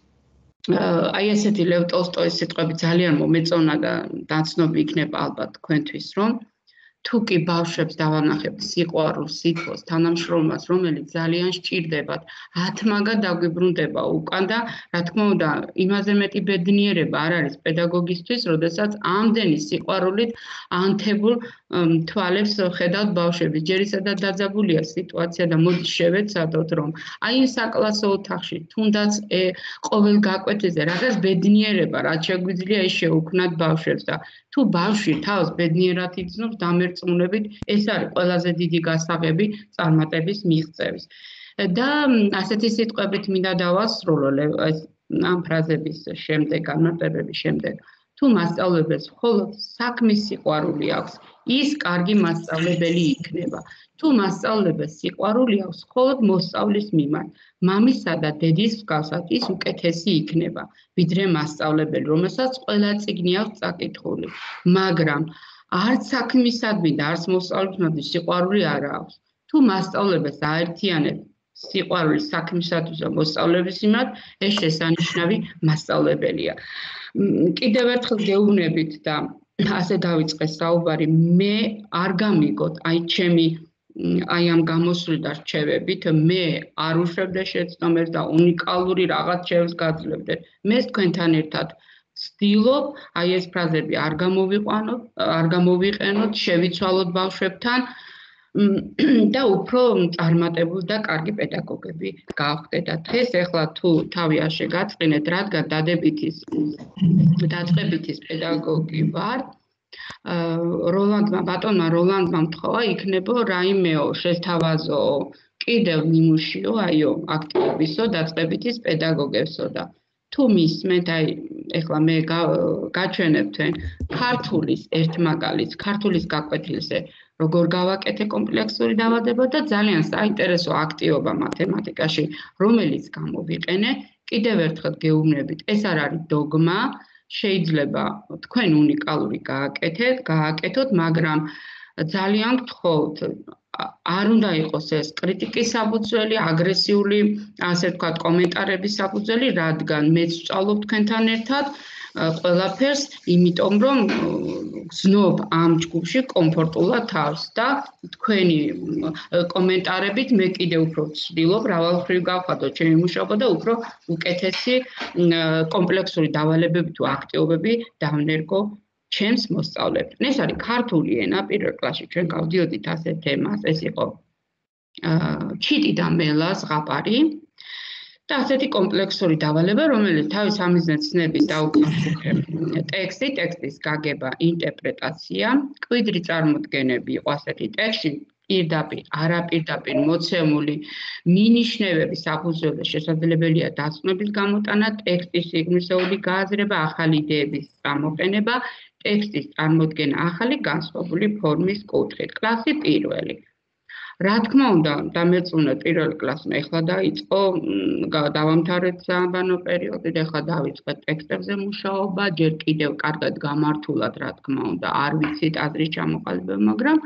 აი ესეთი ლევ ტოლსტოის სიტყვები ძალიან მომეწონა და დაცნობი იქნება ალბათ თქვენთვის, რომ თუ კი ბავშვებს დავანახებთ სიყვარულს, სითბოს, თანამშრომლობას, რომელიც ძალიან სჭირდებათ, ათმაგად დაგვიბრუნდება უკან და რა თქმა უნდა, იმაზე მეტი ბედნიერება არ არის პედაგოგისთვის, როდესაც ამდენი სიყვარულით ანთებულ თვალებს ხედავთ ბავშვები. ჯერ ისედაც დაძაბულია სიტუაცია და მოდი შევეცადოთ, რომ აი იმ საკლასო ოთახში, თუნდაც ყოველ გაკვეთილზე რაღაც ბედნიერება, რაც შეგვიძლია ის შევუქმნათ ბავშვებს და თუ ბავშვი თავს ბედნიერად იგრძნობს, დამერწმუნებით, ეს არის ყველაზე დიდი გასაღები წარმატების მიღწევის. და ასეთი სიტყვებით მინდა დავასრულო ამ ფრაზების შემდეგ, განმარტებების შემდეგ. თუ მასწავლებელს მხოლოდ საქმის სიყვარული აქვს, ის კარგი მასწავლებელი იქნება. თუ მასწავლებელს სიყვარული აქვს მხოლოდ მოსწავლის მიმართ, მამისა და დედის მსგავსად ის უკეთესი იქნება, ვიდრე მასწავლებელი, რომელსაც ყველა წიგნი აქვს წაკითხული. მაგრამ არც საქმისადმი და არც მოსწავლისადმი სიყვარული არ აქვს. თუ მასწავლებელს აერთიანებს სიყვარული საქმისათვის და მოსწავლების მიმართ, ეს შესანიშნავი მასწავლებელია. კიდევ ერთხელ გეუბნებით და ასე დავიწყეს საუბარი, მე არ გამიგოთ აი ამ გამოსვლით და რჩევებით, მე არ უშვებდე შეცდომებს და უნიკალური რაღაც შევს გაძლევდეთ. მე თქვენთან ერთად ვცდილობ, აი ეს ფრაზები არ გამოვიყენოთ, შევიცვალოთ ბავშვებთან და უფრო წარმატებული და კარგი პედაგოგები გავხდეთ. და დღეს ახლა თუ თავი არ შეგაწყინეთ, რადგან დაწყებითის პედაგოგი ვარ, ბატონმა როლანდმა მთხოვა იქნებო რაიმეო შესთავაზო კიდევ ნიმუშიო აიო აქტივობისო დაწყებითის პედაგოგებსო და თუ მისმენთ აი ეხლა მე გაჩვენებ თქვენ ქართულის ერთ მაგალითს ქართულის გაკვეთილზე როგორ გავაკეთე კომპლექსური დაავადება და ძალიან საინტერესო აქტივობა მათემატიკაში რომელიც გამოვიყენე კიდევ ერთხელ გეუბნებით ეს არ არის დოგმა შეიძლება თქვენ უნიკალური გააკეთოთ მაგრამ ძალიან გთხოვთ არ უნდა იყოს ეს კრიტიკის საფუძველი, აგრესიული, ასე ვთქვათ, კომენტარების საფუძველი, რადგან მეც ვსწავლობ თქვენთან ერთად ყველაფერს, იმიტომ რომ გზნობ ამ ჯგუფში კომფორტულად თავს და თქვენი კომენტარებით მე კიდევ უფრო ვცდილობ მრავალმხრივ გავხადოთ ჩემი მუშაობა და უფრო უკეთესი კომპლექსური დავალებები თუ აქტივობები დავნერგო ჩემს მოსწავლეებს. ეს არის ქართული ენა პირველ კლასში ჩვენ გავდიოდით ასეთ თემას, ეს იყო ჩიტი და მელა ზღაპარი და ასეთი კომპლექსური დავალება, რომელიც თავის ამიზნად ცნებით დაუკავშირე ტექსტის გაგება, ინტერპრეტაცია, კვიდრი წარმოდგენები იყო ასეთი ტექსტი პირდაპირ, არაპირდაპირ მოცემული მინიშნებების საფუძველზე შესაძლებელია დაწნობის გამოტანა, ტექსტის სიგნისეული გააზრება, ახალი იდეების გამოყენება, ტექსტის წარმოდგენა ახალი განსხვავებული ფორმის კუთხით. კლასი პირველი. რა თქმა უნდა, დამეწუნა პირველ კლასმა ეხლა დაიწყო დავამთავრეთ სააბანო პერიოდი და ეხლა დავიწყეთ ტექსტებზე მუშაობა, ჯერ კიდევ კარგად გამართულად, რა თქმა უნდა, არ ვიცით აზრის ჩამოყალიბება, მაგრამ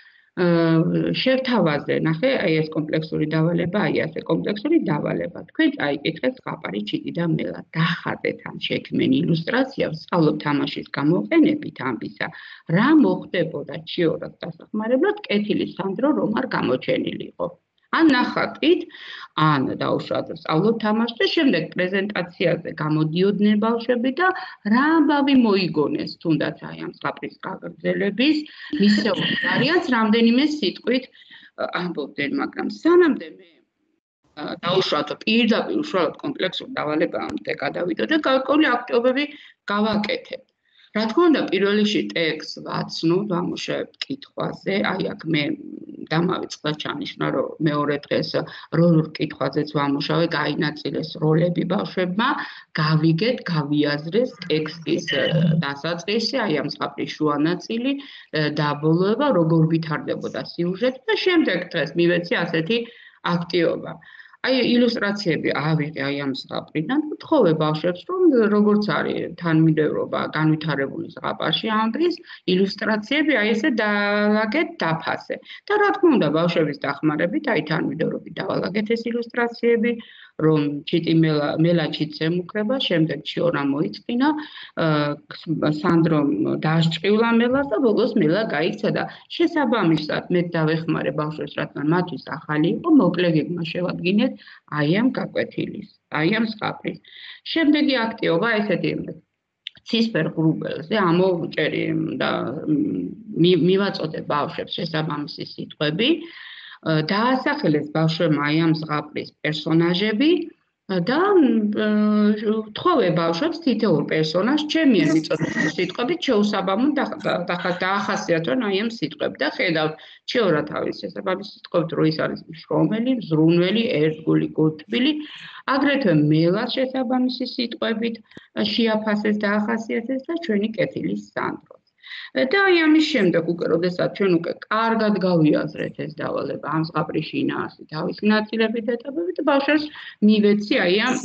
შევთავაზე, ნახე, აი ეს კომპლექსური დავალება, აი ასე კომპლექსური დავალება. თქვენ წაიკითხეთ ზღაპარი ჩიტი და მელა, დახატეთ ან შექმნენ ილუსტრაცია, სწავლობ თამაშის გამოყენებით ამბისა. რა მოხდებოდა ჩიორას დასახმარებლად კეთილი სანდრო რომ არ გამოჩენილიყო. ან ნახატით, ან დაუშვათ სწავლობ თამაშს და შემდეგ პრეზენტაციაზე გამოდიოდნენ ბავშვები და რა ამბავი მოიგონეს, თუნდაც აი ამ ზღაპრის გაგრძელების მისეული ვარიანტს რამდენიმე სიტყვით ამბობდნენ, მაგრამ სანამდე მე დაუშვათ პირდაპირ უშუალოდ კომპლექსურ დავალებამდე გადავიდო და გარკვეული აქტივობები გავაკეთებ. რა თქმა უნდა, პირველ რიგში ტექსტს ვაცნო, ვამუშავებ კითხვაზე, აი აქ მე დამავიწყდა ჩანიშნა, რომ მეორე დღეს როლურ კითხვაზეც ვამუშავე, გაინაწილეს როლები ბავშვებმა, გავიგეთ, გავიაზრეს ტექსტის დასაწყისი, აი ამ ზღაპრის შუა ნაწილი, დაბოლოება, როგორ ვითარდებოდა სიუჟეტი და შემდეგ დღეს მივეცი ასეთი აქტივობა. აი ილუსტრაციები ავიღე აი ამ ზღაპრიდან, ვთხოვე ბავშვებს, რომ როგორც არის თანმიმდევრობა განვითარებული ზღაპარში ამბრის ილუსტრაციები აი ესე დავაგეთ დაფასე. და რა თქმა უნდა, ბავშვების დახმარებით აი თანმიმდევრობით დავალაგეთ ეს ილუსტრაციები, რომ ჩიტი მელა ჩიტს ემუქრება, შემდეგ ჩიორა მოიწინა, სანდრომ დაასჭყილა მელას და ბოლოს მელა გაიქცა და შესაბამისად მე დავეხმარე ბავშვებს, რადგან მათთვის ახალი იყო, მოკლე გეგმა შევადგინეთ აი ამ გაკვეთილის, აი ამ ზღაპრის. შემდეგი აქტივობა ესეთი ცისფერ ღრუბელზე ამოვჭერი და მივაწოდე ბავშვებს შესაბამისი სიტყვები. დაასახელეს ბავშვებმა აი ამ ზღაპრის პერსონაჟები და ვთხოვე ბავშვებს თითოეულ პერსონაჟს ჩემი მიწოდებული სიტყვებით შეუსაბამოდ დაახასიათონ აი ამ სიტყვები და ხედავთ ჩიორა თავის შესაბამის სიტყვებით რო ის არის შრომელი, მზრუნველი, ერთგული, გულთბილი, აგრეთვე მელას შესაბამისი სიტყვებით შეაფასეს და ახასიათეს და ჩვენი კეთილის სანდროს. და აი ამის შემდეგ უკვე როდესაც ჩვენ უკვე კარგად გავიაზრეთ ეს დავალება ამ ზღაპრის შინაარსი თავისი ნაწილებით და ეტაპებით ბავშვებს მივეცი აი ამ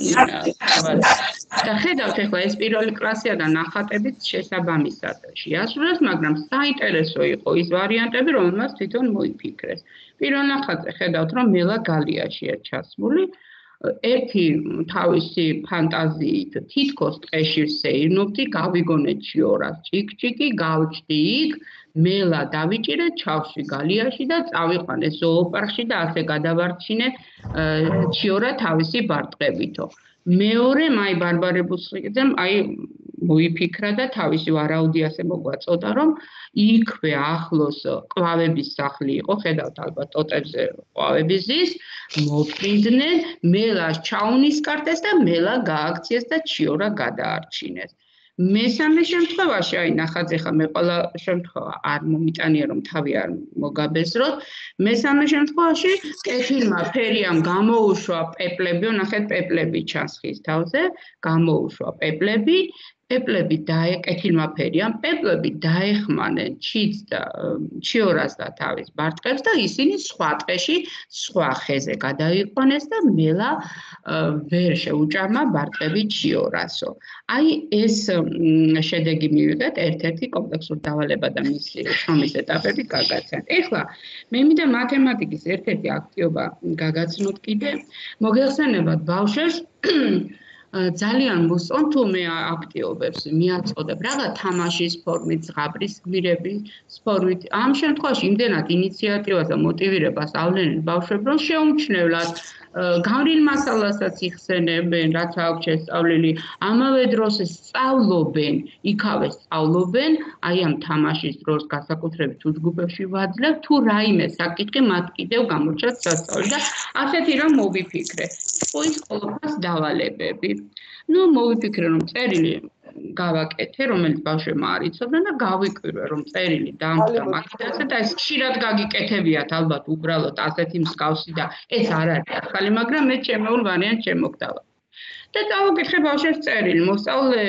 და ხედავთ ახლა ეს პირველი კლასია და ნახატებით შესაბამისად შეასრულეს, მაგრამ საინტერესო იყო ის ვარიანტები, რომელმაც თვითონ მოიფიქრეს. პირველ ნახატზე ხედავთ, რომ მელა გალიაშია ჩასმული, ერთი თავისი ფანტაზიით თითქოს ტყეში ვსეირნობდი, გავიგონე ჩიორას ჭიკ-ჭიკი, გავჭდი იქ, მელა დავიჭირე ჩავში გალიაში და წავიყვანე ზოოპარკში და ასე გადავარჩინე ჩიორა თავისი ბარტყებითო. მეორე მაი ბარბარებუცხიძემ აი მოიფიქრა და თავისი ვარაუდი ასე მოგვაწოდა, რომ იქვე ახლოს ყვავების სახლი იყო, ხედავთ ალბათ ტოტებზე ყვავები ზის, მოფრინდნენ, მელას ჩაუნისკარტეს და მელა გააქციეს და ჩიორა გადაარჩინეს. მესამე შემთხვევაში, აი ნახატზე ხა მე ყველა შემთხვევა არ მომიტანია, რომ თავი არ მოგაბეზროთ. მესამე შემთხვევაში კეთილმა ფერიამ გამოუშვა პეპლებიო, ნახეთ პეპლები ჩანს ხის თავზე, გამოუშვა პეპლები, პეპლები კეთილმა ფერიამ, პეპლები დაეხმანენ ჩიტს და ჩიორას და თავის ბარტყებს და ისინი სხვა ტყეში, სხვა ხეზე გადაიყვანეს და მელა ვერ შეუჭამა ბარტყები ჩიორასო. აი ეს შედეგი მივიღეთ ერთ-ერთი კომპლექსურ დავალება და მისი შრომის ეტაპები გაგაცნეთ. ეხლა მე მინდა მათემატიკის ერთ-ერთი აქტივობა გაგაცნოთ კიდე. მოგეხსენებათ ბავშვებს ძალიან მოსწონთ თუ მე აქტივობებს მიაწოდებ რაღა თამაშის ფორმით, ზღაპრის გმირების ფორმით. ამ შემთხვევაში იმდენად ინიციატივას და მოტივირებას ავლენენ ბავშვებს, რომ შეუმჩნევლად გავლილ მასალასაც იხსენებენ, რაც აქვს შესწავლილი, ამავე დროს სწავლობენ, იქავე სწავლობენ, აი ამ თამაშის დროს განსაკუთრებით ჯგუფებში ვაძლევ, თუ რაიმე საკითხი მათ კიდევ გამორჩათ სასწავლი და ასეთი რამ მოვიფიქრე. ის ყველაფერს დავალებები. ნუ მოვიფიქრე, რომ წერილი გავაკეთე, რომელიც ბავშვებმა არ იცოდნენ და გავიკვირვე, რომ წერილი დამდგა მაგიდაზე და ეს ხშირად გაგიკეთებიათ ალბათ უბრალოდ ასეთი მსგავსი და ეს არ არის ახალი, მაგრამ მე ჩემეულ ვარიანტს შემოგდავა. და წავიკითხე ბავშვებს წერილი,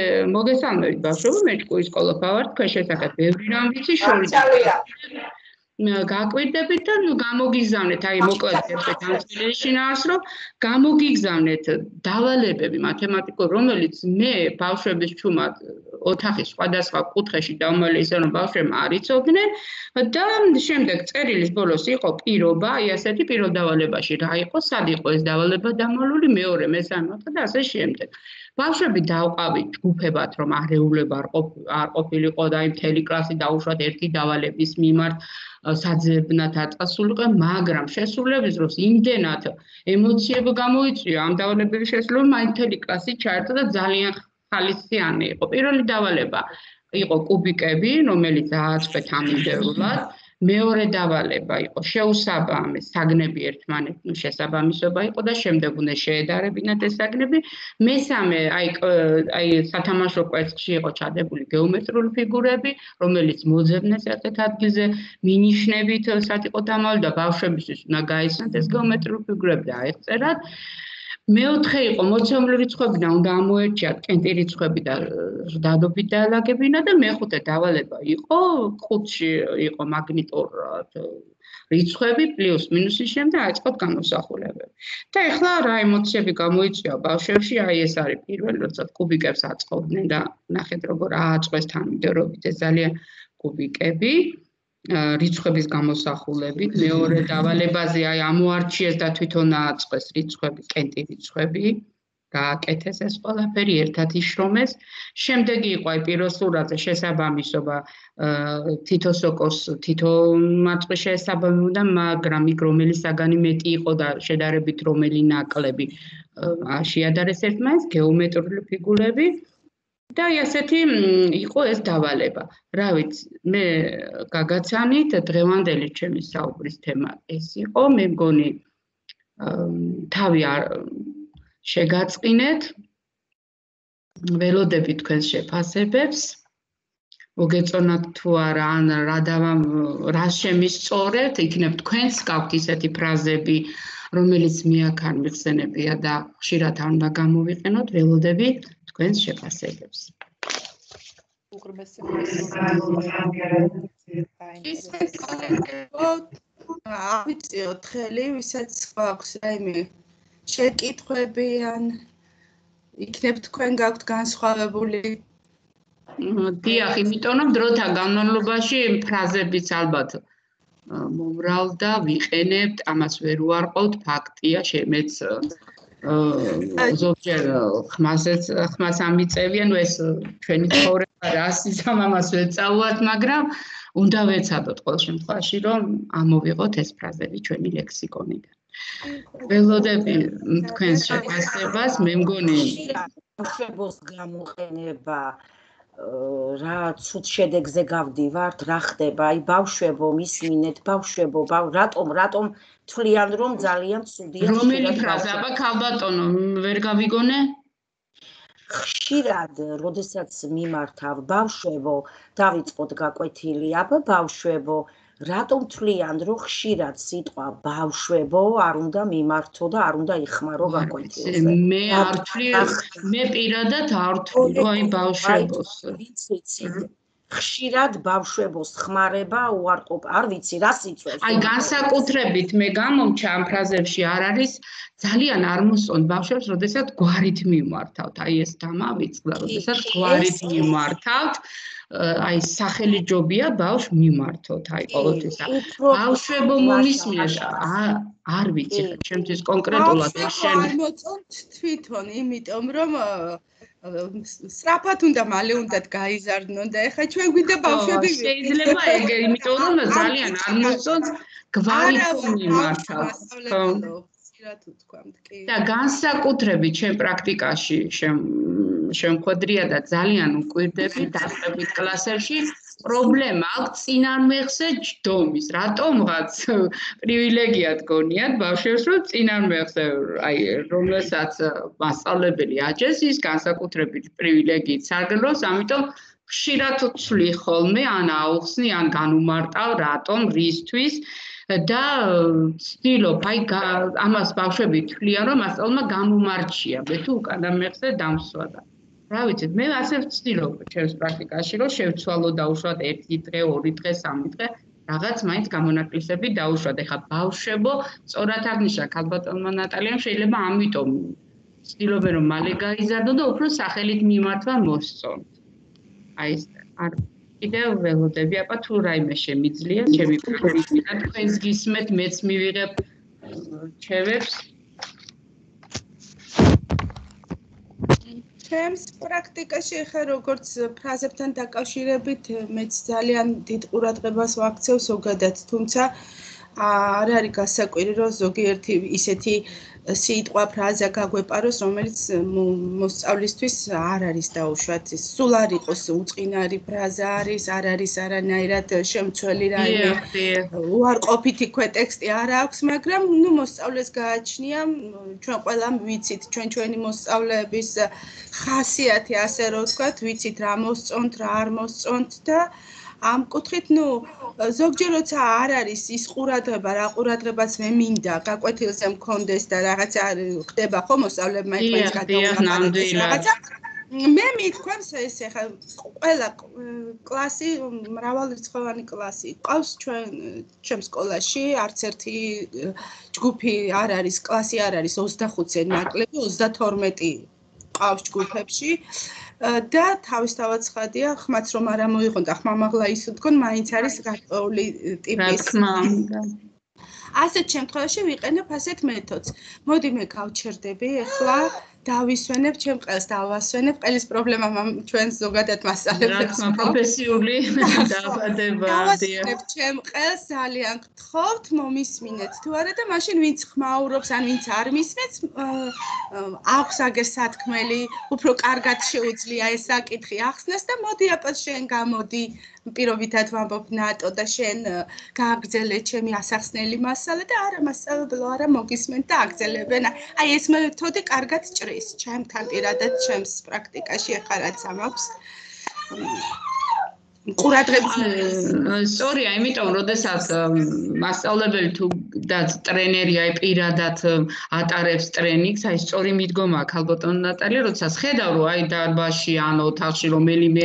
მოგესალმებით ბავშვებო, მე ჭკუის კოლოფა ვარ, თქვენ შესახებ ბევრი რამ ვიცი, შორის გაკვირდებით და გამოგიგზავნეთ, აი მოკლედ ერთ ამ წელში ნაარს რომ გამოგიგზავნეთ დავალებები მათემატიკური, რომელიც მე ბავშვების ჩუმად ოთახის სხვადასხვა კუთხეში დავმალე ისე რომ ბავშვებმა არ იცოდნენ და შემდეგ წერილის ბოლოს იყო პირობა, აი ასეთი პირველ დავალებაში რა იყო, სად იყო ეს დავალება დამალული, მეორე, მესამე და ასე შემდეგ. ბავშვები დავყავით ჯგუფებად, რომ არეულება არ ყოფილიყო და აი მთელი კლასი დაუშვათ ერთი დავალების მიმართ საძებნად აწასულიყო, მაგრამ შესრულების დროს იმდენად ემოციები გამოიწვია ამ დავალებების შესრულებამ, აი მთელი კლასი ჩაერთო და ძალიან ხალისიანი იყო. პირველი დავალება იყო კუბიკები, რომელიც ააწყვეთ ამინდეულად. მეორე დავალება იყო შეუსაბამი საგნები ერთმანეთთან შესაბამისობა იყო და შემდეგ უნდა შეედარებინათ ეს საგნები. მესამე აი სათამაშო კვერცხში იყო ჩადებული გეომეტრიული ფიგურები, რომელიც მოძებნეს ერთ ადგილზე მინიშნებით სად იყო დამალული და ბავშვებისთვის უნდა გაიცნოთ ეს გეომეტრიული ფიგურები და აეწერათ. მეოთხე იყო მოცემული რიცხვები და უნდა ამოერჩიათ კენტი რიცხვები და დადობით დაალაგებინა და მეხუთე დავალება იყო ხუთში იყო მაგნიტორად რიცხვები პლუს მინუსის შემდეგ აწყოთ გამოსახულებები. და ეხლა რა ემოციები გამოიწვია ბავშვებში, აი ეს არის პირველი, როცა კუბიკებს აწყობდნენ და ნახეთ როგორ ააწყვეს თანმიმდევრობით ეს ძალიან კუბიკები. რიცხვების გამოსახულებით, მეორე დავალებაზე აი ამოარჩიეს და თვითონ ააწყვეს რიცხვები, კენტი რიცხვები, გააკეთეს ეს ყველაფერი, ერთად იშრომეს. შემდეგი იყო აი პირველ სურათზე შესაბამისობა თითო სოკოს, თითო მაწყვის შესაბამისობა, მაგრამ იქ რომელი საგანი მეტი იყო და შედარებით რომელი ნაკლები შეადარეს ერთმანეთს, გეომეტრიული ფიგურები. და ასეთი იყო ეს დავალება. რა ვიცი, მე გაგაცანით დღევანდელი ჩემი საუბრის თემა ეს იყო, მე მგონი თავი შეგაწყინეთ, ველოდები თქვენს შეფასებებს, მოგეწონათ თუ არა, ან რა შემისწორებთ, იქნებ თქვენს გაქვთ ისეთი ფრაზები, რომელიც მე აქ არ მიხსენებია და ხშირად არ უნდა გამოვიყენოთ, ველოდები თქვენს შეფასებებს. ავიწიოთ ხელი, ვისაც გვაქვს რაიმე შეკითხვები ან იქნებ თქვენ გაქვთ განსხვავებული. დიახ, იმიტომ რომ დროთა განმავლობაში ფრაზებიც ალბათ მომრავლდა, ვიყენებთ, ამას ვერ უარყოფთ, ფაქტია, შემეც ზოგჯერ ხმას ამიწევიან, ეს ჩვენი ცხოვრება რას ამას ვეწავათ, მაგრამ უნდა ვეცადოთ ყოველ შემთხვევაში, რომ ამოვიღოთ ეს ფრაზები ჩვენი ლექსიკონიდან. ველოდები თქვენს შეფასებას, მე მგონი ბავშვებს გამოყენება რა ცუდ შედეგზე გავდივართ, რა ხდება, აი ბავშვებო მისმინეთ, ბავშვებო, რატომ თვლიან რომ ძალიან ცუდია. რომელი ფრაზა, აბა ქალბატონო, ვერ გავიგონე? ხშირად, როდესაც მიმართავ ბავშვებო, დავიწყოთ გაკვეთილი, აბა ბავშვებო, რატომ თვლიან რომ ხშირად სიტყვა ბავშვებო არ უნდა მიმართო და არ უნდა იხმარო გაკვეთილზე. მე არ ვთვლი, მე პირადად არ ვთვლი, რომ აი ბავშვებოს. ვიცი. ხშირად ბავშვებს ხმარება უარყოფ, არ ვიცი რა სიწვევს. აი განსაკუთრებით მე გამომჩა ამ ფრაზებში არ არის ძალიან არ მოსწონთ ბავშვებს, როდესაც გვარით მიმართავთ. აი ეს დამავიწყდა, როდესაც გვარით მიმართავთ. აი სახელი ჯობია ბავშვ მიმართოთ, აი ყოველთვის. ბავშვებო მომისმინეთ, არ ვიცი ხა, ჩემთვის კონკრეტულად ეს შენ. არ მოწონთ თვითონ, იმიტომ რომ სწრაფად უნდა მალე უნდათ გაიზარდნონ და ეხლა ჩვენ გვინდა ბავშვები შეიძლება ეგ, იმიტომ რომ ძალიან არ მოსწონთ გვარით მიმართავთ. და განსაკუთრებით ჩემ პრაქტიკაში შემხვედრია და ძალიან უკვირდები დაწყებით კლასებში პრობლემა აქვს წინარმეხზე ჯდომის. რატომღაც პრივილეგია გქონიათ ბავშვებს, რომ წინარმეხზე აი რომელსაც მასწავლებელი აჯეს, ის განსაკუთრებით პრივილეგიით სარგებლობს, ამიტომ ხშირად ვცვლი ხოლმე, ან აუხსნი, ან განუმარტავ, რატომ, რისთვის და ვცდილობ, აი ამას ბავშვები თვლიან, რომ მასწავლებელმა გამომარჩია, მე თუ უკანა მეხზე დამსვა და რა ვიცით, მე ასე ვცდილობ ჩემს პრაქტიკაში, რომ შევცვალო და უშუალოდ 1 დღე, 2 დღე, 3 დღე, რაღაც მაინც გამონაკლისები დაუშვათ. ეხლა ბავშვებო, სწორად აღნიშნა ქალბატონმა ნატალიამ, შეიძლება ამიტომ ცდილობენ რომ მალე გაიზარდონ და უფრო სახელით მიმართვა მოსწონთ. აი ეს არ კიდევ ველოდები, აბა თუ რაიმე შემიძლია, ჩემი პრაქტიკა თქვენს გისმენთ, მეც მივიღებ რჩევებს. ჩემს პრაქტიკაში ახლა როგორც ფრაზებთან დაკავშირებით მეც ძალიან დიდ ყურადღებას ვაქცევ ზოგადად, თუმცა არ არის გასაკვირი, რომ ზოგიერთი ისეთი სიტყვა ფრაზა გაგვეპაროს, რომელიც მოსწავლისთვის არ არის დაუშვათ. სულ არ იყოს უწყინარი ფრაზა არის, არ არის არანაირად შემცველი რაიმე უარყოფითი ქვეტექსტი არ აქვს, მაგრამ მოსწავლეს გააჩნია, ჩვენ ყველამ ვიცით, ჩვენი მოსწავლეების ხასიათი, ასე რომ ვთქვათ, ვიცით რა მოსწონთ, რა არ მოსწონთ და ამ კუთხით, ზოგჯერ როცა არ არის ის ყურადღება, რა ყურადღებაც მე მინდა, გაკვეთილზე მქონდეს და რაღაცა ხდება ხო მოსწავლებმა ერთმანეთს გადაუყარდეს რაღაცა. მე მithქვამს ეს ახლა ყველა კლასი, მრავალრიცხოვანი კლასი ყავს ჩემ სკოლაში, არც ერთი ჯგუფი არ არის, კლასი არ არის 25-ზე ნაკლები, 32 ყავს ჯგუფებში. და თავისთავად ცხადია, ხმაც რომ არ ამოიღონ და ხმამაღლა ისუდგონ, მაინც არის გარკვეული ტიპის. ასეთ შემთხვევაში ვიყენებ ასეთ მეთოდს. მოდი მე გავჩერდები, ახლა დავისვენებ ჩემ ყელს, დავასვენებ ყელის პრობლემა ჩვენ ზოგადად მასწავლებლებს. რა პროფესიული დაბადება. დავასვენებ ჩემ ყელს, ძალიან გთხოვთ, მომისმინეთ თუ არა და მაშინ ვინც ხმაურობს, ან ვინც არ მისმენს, აქვს აგერ სათქმელი, უფრო კარგად შეუძლია ეს საკითხი ახსნას და მოდი აპა შენ გამოდი, პირობითად ვამბობ ნატო და შენ გააგრძელე ჩემი ასახსნელი მასალა და არა მასწავლებლო, არა მოგისმენთ და აგრძელებენ. აი ეს მეთოდი კარგად ჭრის ჩემთან პირადად ჩემს პრაქტიკაში ახლა რაც ამაქვს. ყურადღების სწორია, იმიტომ როდესაც მასწავლებელი თუ და ტრენერი აი პირადად ატარებს ტრენინგს, აი სწორი მიდგომა ქალბატონ ნატალია, როდესაც ხედავ რომ აი დარბაზში ან ოთახში რომელიმე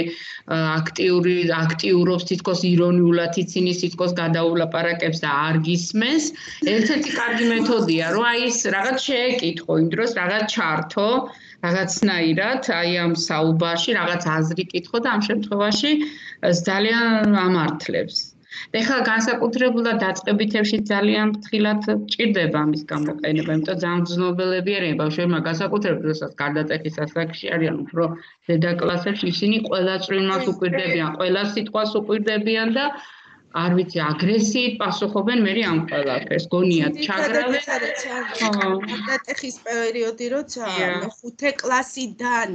აქტიურობს, თითქოს ირონიულად ცინის, თითქოს გადაულაპარაკებს და არ გისმენს, ერთ-ერთი კარგი მეთოდია, რომ აი ეს რაღაც შეეკითხო, იმ დროს რაღაც ჩართო, რაღაცნაირად, აი ამ საუბარში რაღაც აზრი კითხო და ამ შემთხვევაში ძალიან ამართლებს. ეხლა განსაკუთრებულად დაწყებითებში ძალიან ფრთხილად ჭირდება ამის გამოყენება, იმიტომ ძალიან მძნობელებიანი ბავშვებმა განსაკუთრებით, როდესაც გარდატეხის ასაკში არიან უფრო ზედა კლასებში, ისინი ყველა წვრილმას უყვირდებიან, ყველა სიტყვას უყვირდებიან და არ ვიცი, აგრესიით პასუხობენ მე ამ ყველაფერს, გონიათ ჩაგრავენ. გარდატეხის პერიოდი, როცა მე-5 კლასიდან,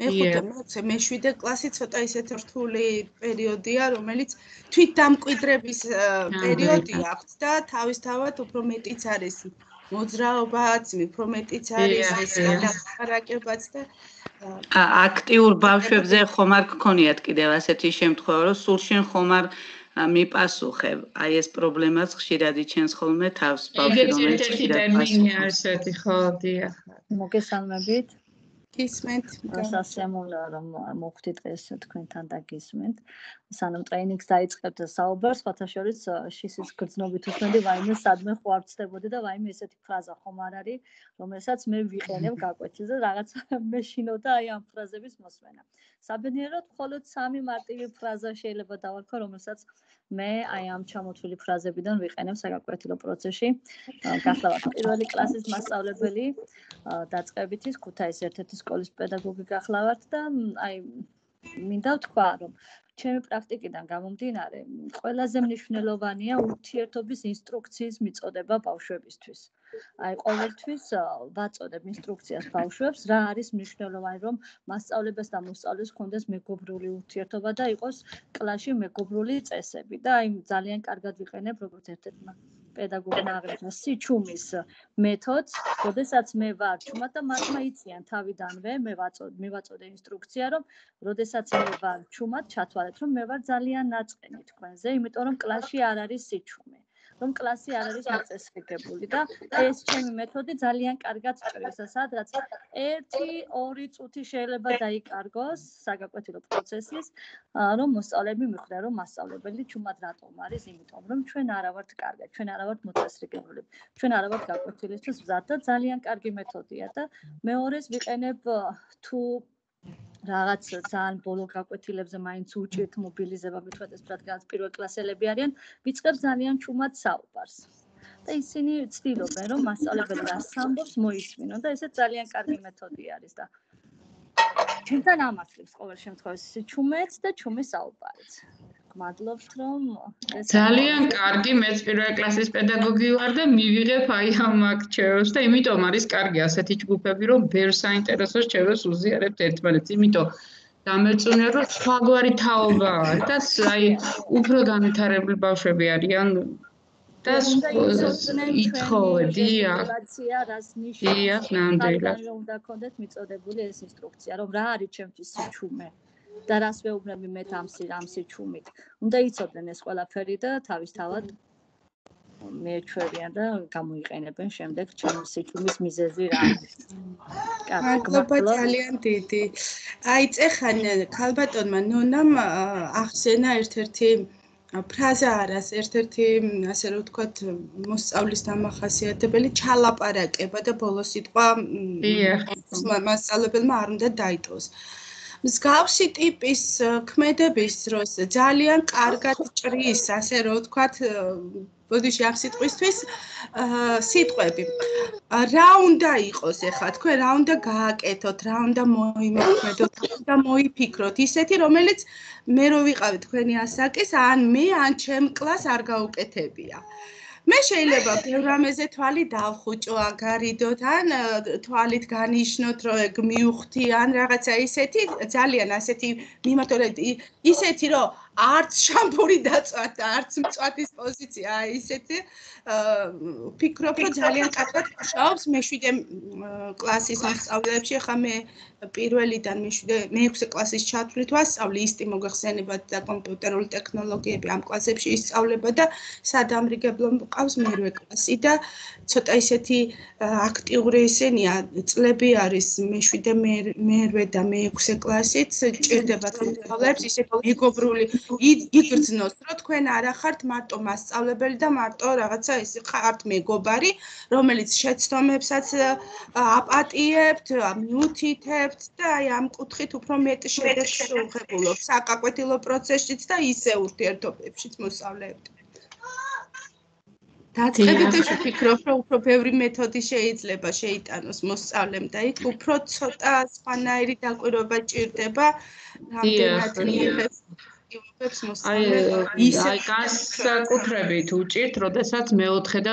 მე-7 კლასი ცოტა ისეთ რთული პერიოდია, რომელიც თვითდამკვიდრების პერიოდი აქვს და თავისთავად უფრო მეტიც არის მოძრაობაც, უფრო მეტიც არის გადალაპარაკებაც და აქტიურ ბავშვებზე ხომ არ გქონიათ კიდევ ასეთი შემთხვევა, რომ სულ შენ ხომ არ მიპასუხებ. აი ეს პრობლემაც ხშირად იჩენს ხოლმე თავს ბავშვი, რომელიც ხშირად პასუხობს. მოგესალმებით. გისმენთ. სასიამოვნოა რომ მოხვდით დღეს თქვენთან და გისმენთ. სანამ ტრეინინგს დაიწყებთ საუბარს, სხვათა შორის შისის გრძნობით უსმენდი, ვაიმე სადმე ხო არ ვწდებოდი და ვაიმე ესეთი ფრაზა ხომ არ არის, რომელსაც მე ვიყენებ გაკვეთილზე, რაღაცა მეშინოდა აი ამ ფრაზების მოსმენა. საბედნიეროდ მხოლოდ 3 მარტივი ფრაზა შეიძლება დავარქვა, რომელსაც მე აი ამ ჩამოთვლილი ფრაზებიდან ვიყენებ საგაკვეთილო პროცესში. გახლავართ პირველი კლასის მასწავლებელი, დაწყებითი ქუთაისის ერთ-ერთი სკოლის პედაგოგი გახლავართ და აი მინდა ვთქვა, რომ ჩემი პრაქტიკიდან გამომდინარე, ყველაზე მნიშვნელოვანია ურთიერთობის ინსტრუქციის მიწოდება ბავშვებისთვის. აი ყოველთვის ვაწოდებ ინსტრუქციას ბავშვებს, რა არის მნიშვნელოვანი, რომ მასწავლებელს და მოსწავლეს ჰქონდეს მეგობრული ურთიერთობა და იყოს კლასში მეგობრული წესები და აი ძალიან კარგად ვიყენებ, როგორც ერთ-ერთმა პედაგოგმა აღნიშნა სიჩუმის მეთოდს, როდესაც მე ვარ ჩუმად და მათმა იციან თავიდანვე, მე ვაწოდე ინსტრუქცია, რომ როდესაც მე ვარ ჩუმად, ჩათვალეთ, რომ მე ვარ ძალიან ნაწყენი თქვენზე, იმიტომ რომ კლასში არ არის სიჩუმე. რომ კლასი არ არის მოწესრიგებული და ეს ჩემი მეთოდი ძალიან კარგად ჭრის, სადაც 1-2 წუთი შეიძლება დაიკარგოს საგაკვეთილო პროცესის, რომ მოსწავლეები მიხვდნენ, რომ მასწავლებელი ჩუმად რატომ არის, იმიტომ რომ ჩვენ არა ვართ კარგად, ჩვენ არა ვართ მოწესრიგებული, ჩვენ არა ვართ გაკვეთილისთვის მზად და ძალიან კარგი მეთოდია და მეორეს ვიყენებ თუ რაღაც ძალიან ბოლო გაკვეთილებზე მაინც უჭირთ მობილიზება მithmetes რადგანაც პირველ კლასელები არიან, ვიწყებ ძალიან ჩუმად საუბარს. და ისინი ცდილობენ, რომ მასწავლებელი რას ამბობს, მოისმინონ და ესეც ძალიან კარგი მეთოდი არის და ჩვენთან ამართლებს ყოველ შემთხვევაში ჩუმეთს და ჩუმის საუბარიც. გმადლობთ, რომ ძალიან კარგი, მეც პირველ კლასის პედაგოგი ვარ და მივიღებ აი ამ აქ-ჩვენს და იმიტომ არის კარგი ასეთი ჯგუფები, რომ ბევრ საინტერესო შევეს უზიარებთ ერთმანეთს, იმიტომ დამერწმუნე რომ სხვაგვარი თაობა არის და აი უფრო განვითარებული ბავშვები არიან და ითხოვე, დიახ. დიახ, ნამდვილად. უნდა გქონდეთ მიწოდებული ეს ინსტრუქცია, რომ რა არის ჩემთვის სიჩუმე. და რას ვეუბნები მე ამ სიჩუმით. უნდა იცოდნენ ეს ყველაფერი და თავისთავად მეჩვევიან და გამოიყენებენ შემდეგ ჩემს სიჩუმის მიზეზი რა არის. მადლობა ძალიან დიდი. აი წეხან ქალბატონმა ნონამ ახსენა ერთ-ერთი ფრაზა არის, ერთ-ერთი ასე რომ ვთქვათ მოსწავლის დამახასიათებელი ჩალაპარაკება და ბოლოს სიტყვა მასწავლებელმა არ უნდა დაიტოვოს. მსგავსი ტიპის ქმედების დროს ძალიან კარგად ჭრის, ასე რომ ვთქვათ, ბოდიში ამ სიტყვისთვის სიტყვები. რა უნდა იყოს ახლა თქვენ, რა უნდა გააკეთოთ, რა უნდა მოიმოქმედოთ, რა უნდა მოიფიქროთ, ისეთი, რომელიც მე რო ვიყავი თქვენი ასაკის, ან მე, ან ჩემ კლასს არ გაუკეთებია. მე შეიძლება ბევრ რამეზე თვალი დავხუჭო, აგარიდოთ, ან თვალით განიშნოთ, რომ ეგ მივხვდი, ან რაღაცა ისეთი, ძალიან ასეთი მიმართულებით, ისეთი, რომ არც შამპური დაწვათ და არც მწვადის პოზიცია, აი ისეთი ვფიქრობ, რომ ძალიან კარგად მუშაობს მე-7 კლასის მასწავლებლებში, ახლა მე პირველიდან მე-6 კლასის ჩათვლით ვასწავლი, ისტი მოგეხსენებათ და კომპიუტერული ტექნოლოგიები ამ კლასებში ისწავლება და სადამრიგებლო მყავს მე-8 კლასი და ცოტა ისეთი აქტიური ისენია, წლები არის მე-7, მე-8 და მე-6 კლასიც ჭირდებათ მოსწავლეებს ისეთი მეგობრული იგრძნოს, რომ თქვენ არა ხართ მარტო მასწავლებელი და მარტო რაღაცა ის ხართ მეგობარი, რომელიც შეცდომებსაც აპატიებთ, მიუთითებთ და აი ამ კუთხით უფრო მეტ შედეგს შეუღებულობთ საკაკვეთილო პროცესშიც და ისე ურთიერთობებშიც მოსწავლეებთან. დაწყებით ვფიქრობ, რომ უფრო ბევრი მეთოდი შეიძლება შეიტანოს მოსწავლემ და იქ უფრო ცოტა სხვანაირი დაკვირვება ჭირდება, რამდენად მიიღებს აი განსაკუთრებით უჭირთ, როდესაც მე-4-დან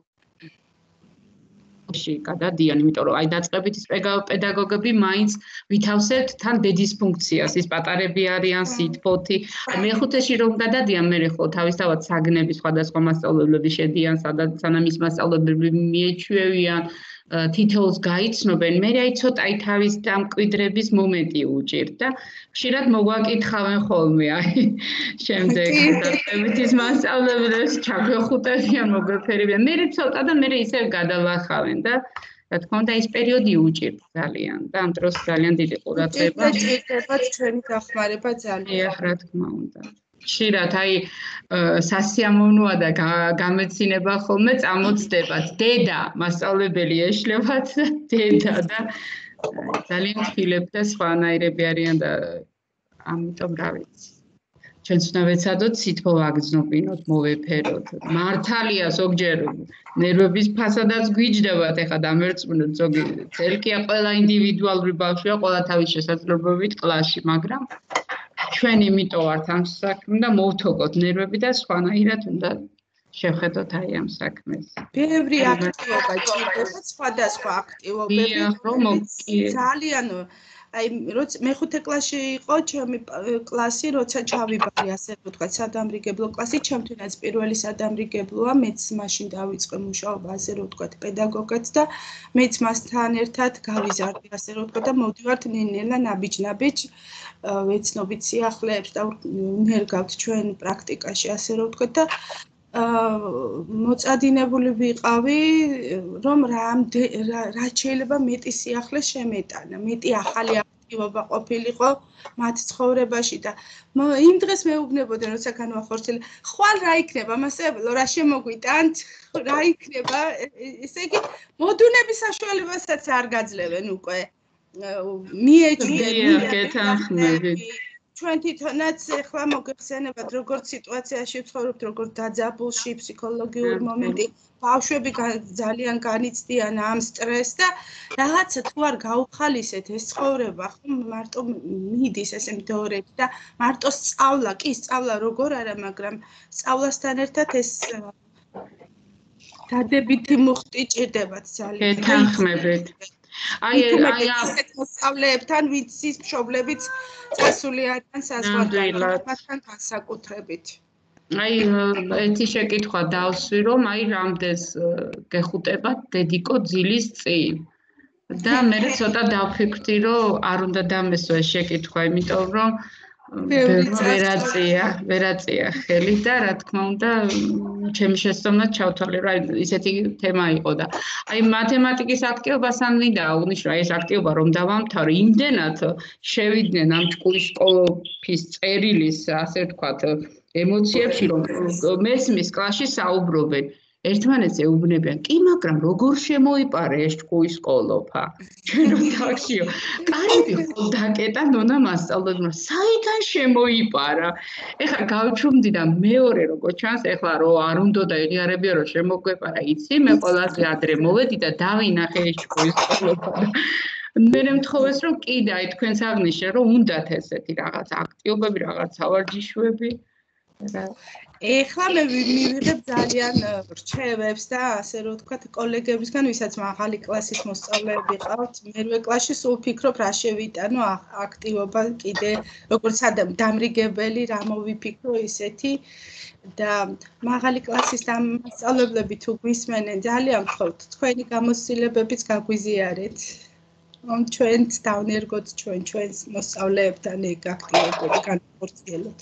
მე-5-ში გადადიან, იმიტომ რომ აი დაწყებით ის პედაგოგები მაინც ვითავსებთ თან ბედის ფუნქციას, ის პატარები არიან სიტფოთი. მე-5-ში რომ გადადიან, მე ხო თავისთავად საგნები სხვადასხვა მასწავლებლები შედიან, სანამ ის მასწავლებლები მიეჩვევიან, თითოეულს გაიცნობენ, მე აი ცოტა აი თავის დამკვიდრების მომენტი უჭირთ და ხშირად მოგვაკითხავენ ხოლმე აი შემდეგ დაწყებით ის მასწავლებლებს ჩაგვეხუტებიან, მოგვეფერებიან. მე ცოტა და მე ისე გადავახავენ და რა თქმა უნდა ის პერიოდი უჭირთ ძალიან და ამ დროს ძალიან დიდი ყურადღება ჭირდებათ ჩვენი დახმარება ძალიან. რა თქმა უნდა. ხშირად აი სასიამოვნოა და გამეცინება ხოლმე წამოწდებათ. დედა მასწავლებელი ეშლებათ დედა და ძალიან ხილებ და სხვანაირები არიან და ამიტომ რა ვიცი. ჩვენც უნდა ვეცადოთ სითბო ვაგრძნობინოთ, მოვეფეროთ. მართალია ზოგჯერ ნერვების ფასადაც გვიჯდებათ, ეხლა დამერწმუნოთ ზოგი თელკია ყველა ინდივიდუალური ბავშვია, ყველა თავის შესაძლებლობით კლასში, მაგრამ ჩვენ იმიტომ ვართ ამ საქმე და მოვთოგოთ ნერვები და სხვანაირად უნდა შევხედოთ აი ამ საქმეს. ბევრი აქტივობა ჭირდება, სხვადასხვა აქტივობები. ძალიან აი როცა მე-5 კლასში იყო ჩემი კლასი, როცა ჩავიბარე ასე ვთქვათ, სადამრიგებლო კლასი, ჩემთვისაც პირველი სადამრიგებლოა, მეც მაშინ დავიწყე მუშაობა ასე ვთქვათ, პედაგოგად და მეც მასთან ერთად გავიზარდი ასე ვთქვათ და მოვდივართ ნელ-ნელა ნაბიჯ-ნაბიჯ ვეცნობით სიახლეებს და ვნერგავთ ჩვენ პრაქტიკაში ასე ვთქვათ და მოწადინებული ვიყავი, რომ რაც შეიძლება მეტი სიახლე შემეტანა, მეტი ახალი აქტივობა ყოფილიყო მათ ცხოვრებაში და იმ დღეს მეუბნებოდნენ, როცა განვახორციელე, ხვალ რა იქნება, მასწავლებლო, რა შემოგვიტანთ, რა იქნება, ესე იგი, მოდუნების საშუალებასაც არ გაძლევენ უკვე. მიეჭვდნენ გეთანხმებით. ჩვენ თვითონაც ახლა მოგეხსენებათ როგორც სიტუაციაში ვცხოვრობთ, როგორც დაძაბულში, ფსიქოლოგიური მომენტი, ბავშვები ძალიან განიცდიან ამ სტრესს და რაღაცა თუ არ გაუხალისეთ ეს ცხოვრება, ხომ მარტო მიდის ესე თეორიით და მარტო სწავლა, კი სწავლა როგორ არა, მაგრამ სწავლასთან ერთად ეს დადებითი მუხტი ჭირდებათ ძალიან. გეთანხმებით. აი ასეთ მოსწავლეებთან ვიცის მშობლებიც წასული არიან საზღვარგარეთთან განსაკუთრებით. აი ერთი შეკითხვა დავსვი, რომ აი რამდენს გეხუტებათ დედიკო ძილის წინ. და მე ცოტა დავფიქრდი, რომ არ უნდა დამესვა ეს შეკითხვა, იმიტომ რომ ვერაწია ხელი და რა თქმა უნდა ჩემი შეცდომაც ჩავთვალე, რომ ისეთი თემა იყო და აი მათემატიკის აქტივობასთან მინდა აღნიშნო, ეს აქტივობა რომ დავამთავრე, იმდენად შევიდნენ ამ ჭკუის კოლოფის წერილის, ასე ვთქვათ, ემოციებში, რომ მესმის კლასში საუბრობენ. ერთმანეთს ეუბნებიან, კი, მაგრამ როგორ შემოიპარე ეს ჭკუის კოლოფა? ჩვენ რომ თავშიო, კარები ხო დაკეტა ნონა მასწავლებელმა, საიდან შემოიპარა? ეხლა გავჩუმდი და მეორე როგორ ჩანს, ეხლა რომ არ უნდა იღიარებია რომ შემოგვეპარა, იცი, მე ყველაზე ადრე მოვედი და დავინახე ეს ჭკუის კოლოფა. მე მთხოვეს რომ კიდე აი თქვენს აღნიშნე რომ უნდათ ესეთი რაღაც აქტივობები, რაღაც სავარჯიშოები. ეხლა მე მივიღებ ძალიან რჩევებს და ასე რომ ვთქვათ კოლეგებისგან, ვისაც მაღალი კლასის მოსწავლეები ყავთ, მერვე კლასში სულ ფიქრობ რა შევიტანო აქტივობა კიდე როგორც დამრიგებელი რა მოვიფიქრო ისეთი და მაღალი კლასის მასწავლებლები თუ გვისმენენ ძალიან ვთქვათ თქვენი გამოცდილებებიც გაგვიზიარეთ. ჩვენც დავნერგოთ ჩვენს მოსწავლეებთან ეგ აქტივობები განხორციელოთ.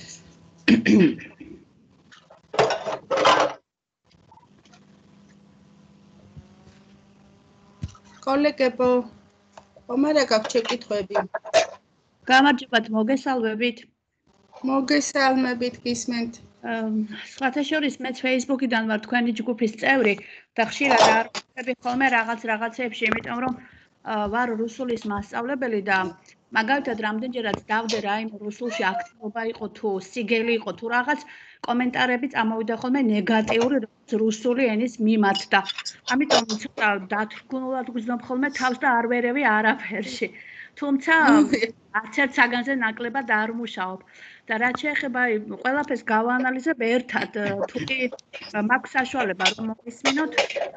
კოლეგებო, ხომარა გაქვთ შეკითხვები? გამარჯობათ, მოგესალმებით. მოგესალმებით, გისმენთ. სხვათა შორის მეც Facebook-იდან ვარ თქვენი ჯგუფის წევრი და ხშირად არ ვხვდები ხოლმე რაღაცეებში, იმიტომ რომ ვარ რუსულის მასწავლებელი და მაგალითად რამდენჯერაც დავდე რაიმე რუსულში აქტივობა იყო თუ სიგელი იყო თუ რაღაც კომენტარები წამოვიდა ხოლმე ნეგატიური რუსული ენის მიმართ და ამიტომ ცოტა დათრგუნულად გვიზნობ ხოლმე თავს და არ ვერევი არაფერში. თუმცა არც ერთ საგანზე ნაკლებად არ მუშაობ და რაც შეეხება ყველაფერს გავაანალიზებ ერთად, თუ კი მაქვს საშუალება რომ მოვისმინოთ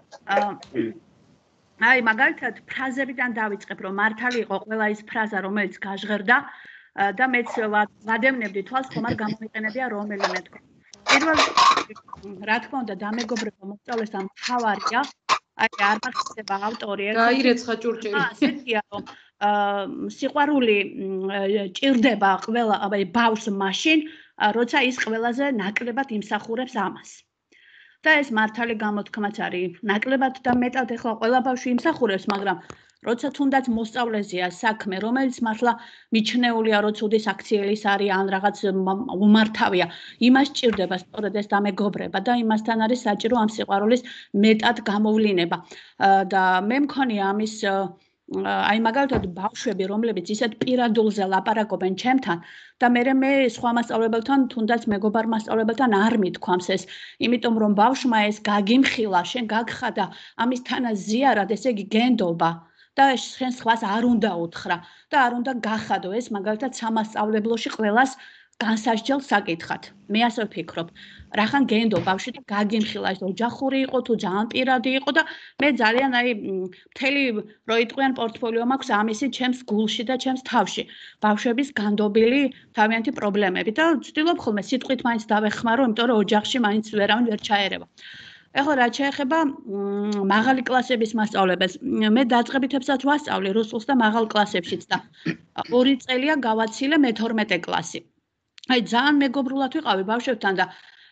აი მაგალითად ფრაზებიდან დავიწყებ რომ მართალი იყო ყველა ის ფრაზა რომელიც გაჟღერდა და მეც ვადევნებდი თვალს ხომ არ გამომიყენებია რომელიმე თქო. პირველ რა თქმა უნდა დამეგობრება მოსწავლესთან მთავარია, აი არ მახსენდება ავტორი ერთ გაირეცხა ჭურჭელი. ასეთია რომ სიყვარული ჭირდება ყველა ბავშვს მაშინ, როცა ის ყველაზე ნაკლებად იმსახურებს ამას. და ეს მართალი გამოთქმაც არის. ნაკლებად და მეტად ეხლა ყველა ბავშვი იმსახურებს, მაგრამ როცა თუნდაც მოსწავლეზეა საქმე, რომელიც მართლა მიჩნეულია, რომ ცუდის აქციელის არის ან რაღაც უმართავია, იმას ჭირდება სწორედ ეს დამეგობრება და იმასთან არის საჭირო ამ სიყვარულის მეტად გამოვლინება. და მე მქონია ამის აი მაგალითად ბავშვები, რომლებიც ისეთ პირადულზე ლაპარაკობენ ჩემთან და მე სხვა მასწავლებელთან, თუნდაც მეგობარ მასწავლებელთან არ მithქვამს ეს, იმიტომ რომ ბავშვმა ეს გაგიმხილა, შენ გაგხადა ამის თანაზიარად, ესე იგი გენდობა და შენ სხვას არ უნდა უთხრა და არ უნდა გახადო ეს მაგალითად სამასწავლებლოში ყველას განსასჯელ საკითხად. მე ასე ვფიქრობ. რახან გენდო ბავშვი და გაგიმხილა, ეს ოჯახური იყო თუ ძალიან პირადი იყო და მე ძალიან აი მთელი როიტყვიან პორტფოლიო მაქვს ამისი ჩემს გულში და ჩემს თავში. ბავშვების განდობილი თავიანთი პრობლემები და ვცდილობ ხოლმე სიტყვით მაინც დავეხმარო, იმიტომ რომ ოჯახში მაინც ვერავინ ვერ ჩაერევა. ეხლა რაც შეეხება მაღალი კლასების მასწავლებელს, მე დაწყებითებსაც ვასწავლი რუსულს და მაღალ კლასებშიც და 2 წელია გავაცილე მე-12 კლასი. აი ძალიან მეგობრულად ვიყავი ბავშვებთან და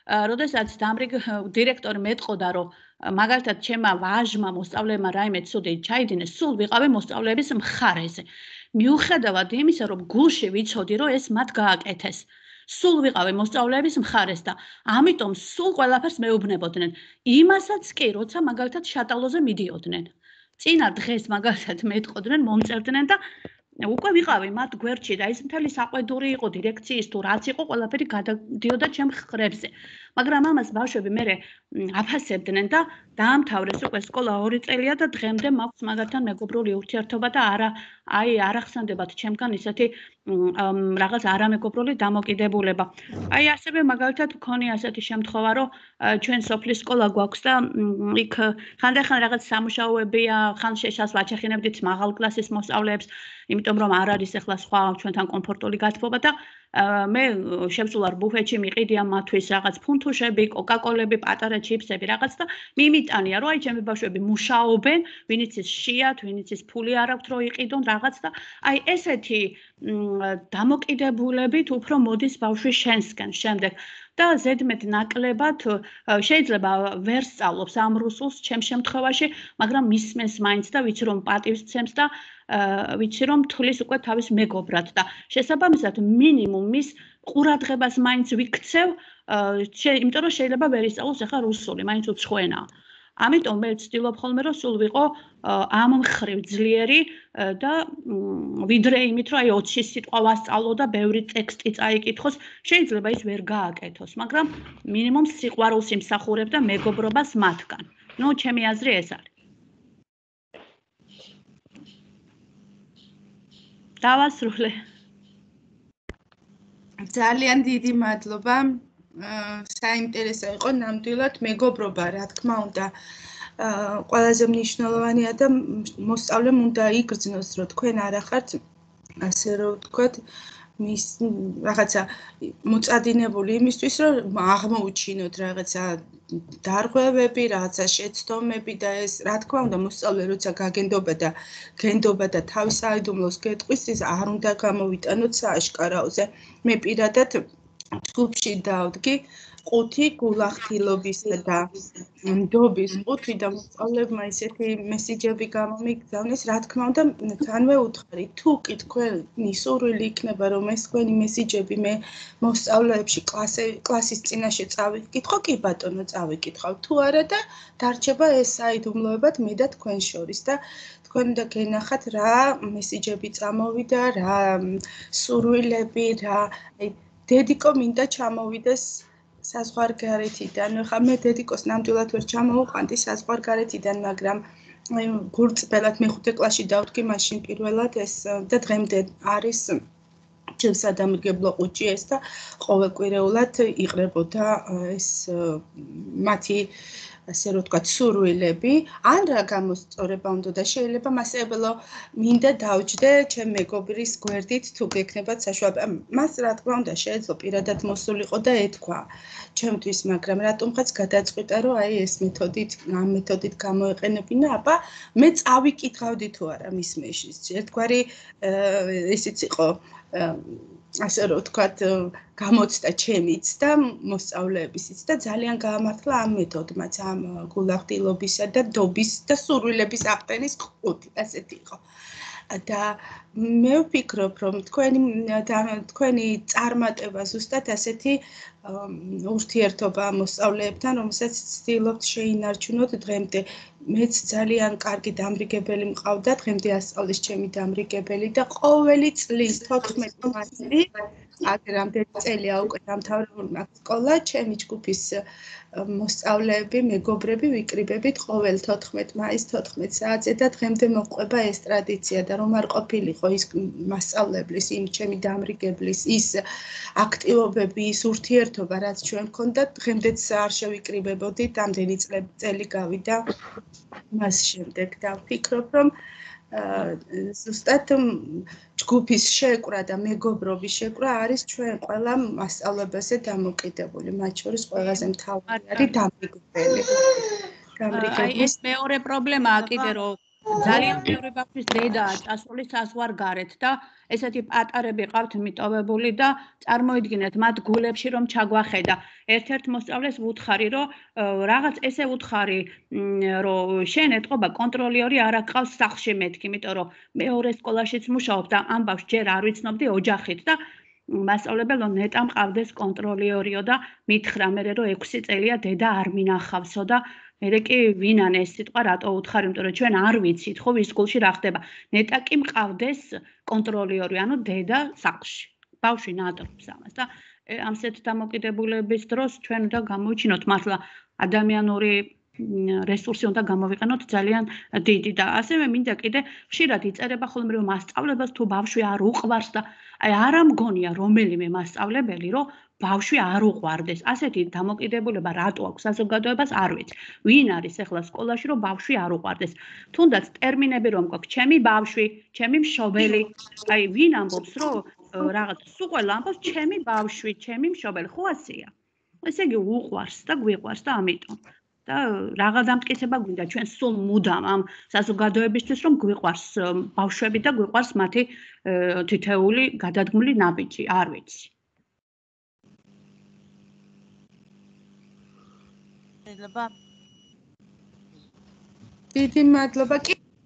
როდესაც დირექტორი მეტყოდა, რომ მაგალითად ჩემმა ვაჟმა მოსწავლეებმა რაიმე ცუდი ჩაიდინეს, სულ ვიყავი მოსწავლეების მხარეზე. მიუხედავად იმისა, რომ გულში ვიცოდი, რომ ეს მათ გააკეთეს. სულ ვიყავი მოსწავლეების მხარეს და ამიტომ სულ ყველაფერს მეუბნებოდნენ. იმასაც კი, როცა მაგალითად შატალოზე მიდიოდნენ. წინა დღეს მაგალითად მეტყოდნენ, მომწერდნენ და უკვე ვიყავი მათ გვერდში და ეს მთელი საყვედური იყო დირექციის თუ რაც იყო, ყველაფერი გადადიოდა ჩემ ხრებზე. მაგრამ ამას ბავშვები მერე აფასებდნენ და დაამთავრეს უკვე სკოლა 2 წელია და დღემდე მაქვს მაგათთან მეგობრული ურთიერთობა და არ ახსენდებათ ჩემგან ისეთი რაღაც არამეგობრული დამოკიდებულება. ასევე მაგალითად მქონია ასეთი შემთხვევა, რომ ჩვენ სოფლის სკოლა გვაქვს და იქ ხანდახან რაღაც სამუშაოებია, ხან შეშას ვაჩახინებდით მაღალ კლასის მოსწავლეებს, იმიტომ რომ არ არის ახლა სხვა ჩვენთან კომფორტული გათბობა და მე შევსულარ ბუფეტში მიყიდია მათთვის რაღაც ფუნთუშები, კოკაკოლები, პატარა ჩიფსები რაღაც და მიმიტანია რომ აი ჩემი ბავშვები მუშაობენ, ვინიც ის შეათ, ვინიც ის ფული არ აქვთ რომ იყიდონ რაღაც და აი ესეთი დამოკიდებულებით უფრო მოდის ბავშვი შენსკენ შემდეგ და ზედმეტ ნაკლებად შეიძლება ვერ სწავლობს ამ რუსულს ჩემ შემთხვევაში, მაგრამ მისმენს მაინც და ვიცი რომ პატივს ცემს და ვიცი რომ თulis უკვე თავის მეგობრად და შესაბამისად მინიმუმ მის ყურადღებას მაინც ვიქცევ, იმიტომ რომ შეიძლება ვერ ისწავლოს ახლა რუსული, მაინც უცხოენაა. ამიტომ მე ვცდილობ ხოლმე რომ სულ ვიყო ამ მხრივ ძლიერი და ვიდრე იმით რომ აი 20 სიტყვა ვასწავლო და ბევრი ტექსტი წაიკითხოს, შეიძლება ის ვერ გააკეთოს, მაგრამ მინიმუმ სიყვარულს იმსახურებ და მეგობრობას მათგან. ნუ ჩემი აზრი ეს არის. დავასრულე. ძალიან დიდი მადლობა. საინტერესო იყო ნამდვილად მეგობრობა, რა თქმა უნდა. ყველაზე მნიშვნელოვანია და მოსწავლემ უნდა იგრძნოს, რომ თქვენ არ ახართ ასე რომ ვთქვათ, მის რაღაცა მოწადინებული იმისთვის, რომ აღმოუჩინოთ რაღაცა დარღვევები, რაღაცა შეცდომები და ეს რა თქმა უნდა მოსწავლე როცა გენდობა და თავის საიდუმლოს გეტყვის, ის არ უნდა გამოვიტანოთ სააშკარაოზე. მე პირადად ჯგუფში დავდგი 5 გულახდილობისა და ნდობის 5 და მოსწავლებმა ისეთი მესიჯები გამომიგზავნეს, რა თქმა უნდა, თანვე უთხარი, თუ კი თქვენი სურვილი იქნება, რომ ეს თქვენი მესიჯები მე მოსწავლეებში კლასის წინაშე წავიკითხო, კი ბატონო, წავიკითხავ, თუ არა და დარჩება ეს საიდუმლოებად მე და თქვენ შორის და თქვენ უნდა გენახათ რა მესიჯები წამოვიდა, რა სურვილები, რა დედიკო მინდა ჩამოვიდეს საზღვარგარეთიდან. ხა მე დედიკოს ნამდვილად ვერ ჩამოვუყანდი საზღვარგარეთიდან, მაგრამ გურწბელად მე-5 კლასში დავდგი მაშინ პირველად ეს და დღემდე არის ჩემს სადამრიგებლო ყუთში ეს და ყოველკვირეულად იყრებოდა ეს მათი ასე რომ ვთქვათ, სურვილები, ან რა გამოსწორება უნდა და შეიძლება მასწავლებლო მინდა დავჯდე ჩემ მეგობრის გვერდით თუ გექნებათ საშუალება. მას რა თქმა უნდა შეიძლება პირადად მოსულიყო და ეთქვა ჩემთვის, მაგრამ რატომღაც გადაწყვიტა რომ აი ეს ამ მეთოდით გამოეყენებინა, აბა მე წავიკითხავდი თუ არა მის მეშის. ერთგვარი ისიც იყო ასე რომ ვთქვათ, გამოცდა ჩემიც და მოსწავლეებისიც და ძალიან გაამართლა ამ მეთოდმაც, ამ გულახდილობისა და დობის და სურვილების აღწერის 5, ასეთი იყო. და მე ვფიქრობ, რომ თქვენი წარმატება ზუსტად ასეთი ურთიერთობა მოსწავლეებთან, რომელსაც ცდილობთ შეინარჩუნოთ დღემდე. მეც ძალიან კარგი დამრიგებელი მყავდა, დღემდე ასწავლის ჩემი დამრიგებელი და ყოველი წლის 14 მარტი, რამდენი წელია უკვე დამთავრებული მაქვს სკოლა, ჩემი ჯგუფის მოსწავლეები, მეგობრები ვიკრიბებით ყოველ 14 მაისს 14 საათზე და დღემდე მოყვება ეს ტრადიცია და რომ არ ყოფილიყო ის მასწავლებლის, იმ ჩემი დამრიგებლის ის აქტივობები, ის ურთიერთობა, რაც ჩვენ გქონდათ, დღემდეც არ შევიკრიბებოდით, ამდენი წელი გავიდა მას შემდეგ და ვფიქრობ, რომ ზუსტად ჯგუფის შეკვრა და მეგობრობის შეკვრა არის ჩვენ ყველა მასწავლებელზე დამოკიდებული, მათ შორის ყველაზე მთავარი არის დამრიგებელი. ეს მეორე პრობლემაა კიდე რომ ძალიან ბევრი ბავშვის დედაა წასული საზღვარგარეთ და ესეთი პატარები ყავთ მიტოვებული და წარმოიდგინეთ მათ გულებში რომ ჩაგვახედა. ერთ-ერთ მოსწავლეს ვუთხარი რომ რაღაც ესე ვუთხარი რომ შენ ეთყობა კონტროლიორი არ აკყავს სახლში მეთქი, იმიტომ რომ მეორე სკოლაშიც მუშაობ და ამ ბავშვს ჯერ არ ვიცნობდი ოჯახით და მასწავლებელო ნეტამ ყავდეს კონტროლიორიო და მითხრა მე რომ 6 წელია დედა არ მინახავსო და მე კი ვინან ეს სიტყვა რატო უთხარი, იმიტომ რომ ჩვენ არ ვიცით ხო ვის სკოლში რა ხდება. ნეტა კი მყავდეს კონტროლიორი, ანუ დედა სახლში. ბავშვი ნატრობს ამას და ამსეთ დამოკიდებულების დროს ჩვენ უნდა გამოვიჩინოთ მართლა ადამიანური რესურსი უნდა გამოვიყენოთ ძალიან დიდი და ასევე მინდა კიდე ხშირად იწერება ხოლმე რომ მასწავლებლებს თუ ბავშვი არ უყვარს და არ ამგონია რომელიმე მასწავლებელი რომ ბავშვი არ უყვარდეს. ასეთი დამოკიდებულება რატო აქვს საზოგადოებას არ ვიცი. ვინ არის ახლა სკოლაში რომ ბავშვი არ უყვარდეს. თუნდაც ტერმინები რომ გვაქვს ჩემი ბავშვი, ჩემი მშობელი, აი ვინ ამბობს რომ რაღაც სულ ყველა ამბობს ჩემი ბავშვი, ჩემი მშობელი, ხო ასეა. ესე იგი უყვარს და გვიყვარს და ამიტომ და რაღაც დამტკიცება გვინდა ჩვენ სულ მუდამ ამ საზოგადოებისთვის რომ გვიყვარს ბავშვები და გვიყვარს მათი თითეული გადადგმული ნაბიჯი, არ ვიცი. შეიძლება დიდი მადლობა.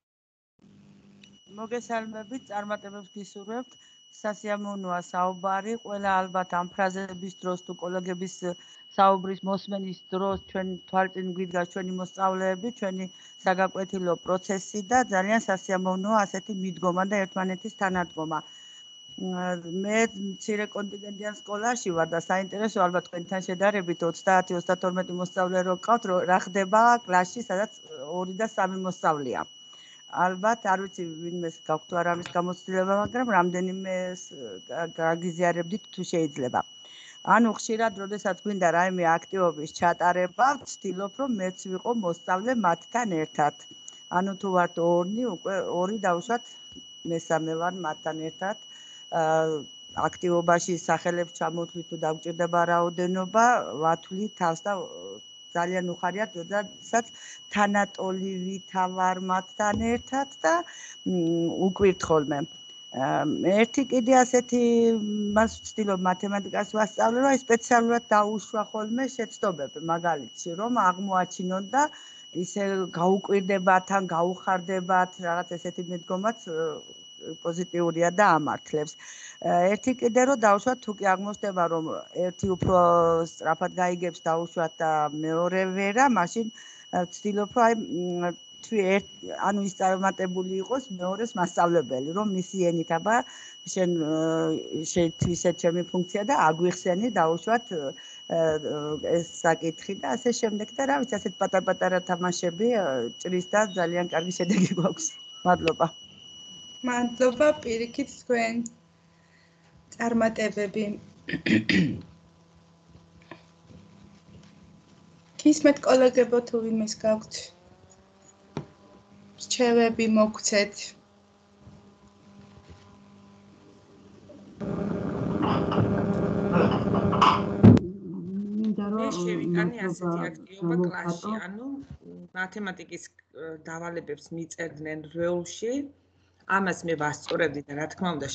მოგესალმებით, წარმატებებს გისურვებთ. სასიამოვნოა საუბარი, ყველა ალბათ ამ ფრაზების დროს თუ კოლეგების საუბრის მოსმენის დროს ჩვენ თვალწინ გვიდგას ჩვენი მოსწავლეები, ჩვენი საგაკვეთილო პროცესი და ძალიან სასიამოვნოა ასეთი მიდგომა და ერთმანეთის თანადგომა. მე მცირე კონტინგენტიან სკოლაში ვარ და საინტერესო ალბათ თქვენთან შედარებით 30-32 მოსწავლე რო გყავთ, რა ხდება კლასში, სადაც 2 და 3 მოსწავლეა. ალბათ არ ვიცი ვინმეს გაქვთ თუ არა ამის გამოცდილება, მაგრამ რამდენიმე გაგიზიარებდით თუ შეიძლება. ანუ ხშირად როდესაც გვინდა რაიმე აქტივობის ჩატარება, ვცდილობ რომ მეც ვიყო მოსწავლე მათთან ერთად. ანუ თუ ვართ 2, უკვე 2 დავუშვათ მესამე ვარ მათთან ერთად. აქტივობაში სახელებს ჩამოთვლით თუ დაგვჭირდება რაოდენობა, ვათვლით თავს და ძალიან უხარიათ, როდესაც თანატოლივითა ვარ მათთან ერთად და უკვირთ ხოლმე. ერთი კიდე ასეთი მას ვცდილობ მათემატიკას ვასწავლე, რომ სპეციალურად დაუშვა ხოლმე შეცდომები, მაგალითში, რომ აღმოაჩინონ და ისე გაუკვირდებათ ან გაუხარდებათ, რაღაც ესეთი მიდგომაც პოზიტიურია და ამართლებს. ერთი კიდე რომ დავუშვათ, თუ კი აღმოჩნდება, რომ ერთი უფრო სწრაფად გაიგებს დაუშვათ და მეორე ვერა, მაშინ ვცდილობ, რომ ანუ ის წარმატებული იყოს მეორეს მასწავლებელი, რომ მისი ენით აბა შენ შეითვისე ჩემი ფუნქცია და აგვიხსენი დაუშვათ ეს საკითხი და ასე შემდეგ და რა ვიცი, ასეთ პატარ-პატარა თამაშები ჭრის და ძალიან კარგი შედეგი გვაქვს. მადლობა. მადლობა პირიქით თქვენ წარმატებები. გისმენთ კოლეგებო თუ ვინმეს გაქვთ რჩევები მოგცეთ. მე შევიტანი ასეთი აქტივობა კლასში, ანუ მათემატიკის დავალებებს მიწერდნენ რეულში. ამას მე ვასწორებდი და რა თქმა უნდა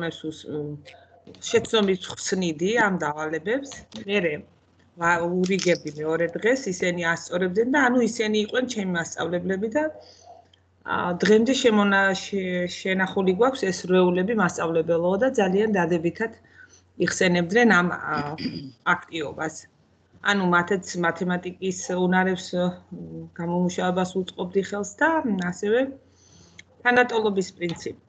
შეცდომით ხსნიდი ამ დავალებებს. მერე ურიგებდი მეორე დღეს, ისინი ასწორებდნენ და ანუ ისინი იყვნენ ჩემი მასწავლებლები და დღემდე შენახული გვაქვს ეს რეულები მასწავლებელო და ძალიან დადებითად იხსენებდნენ ამ აქტივობას. ანუ მათაც მათემატიკის უნარებს გამომუშავებას უწყობდი ხელს და ასევე თანატოლობის პრინციპი.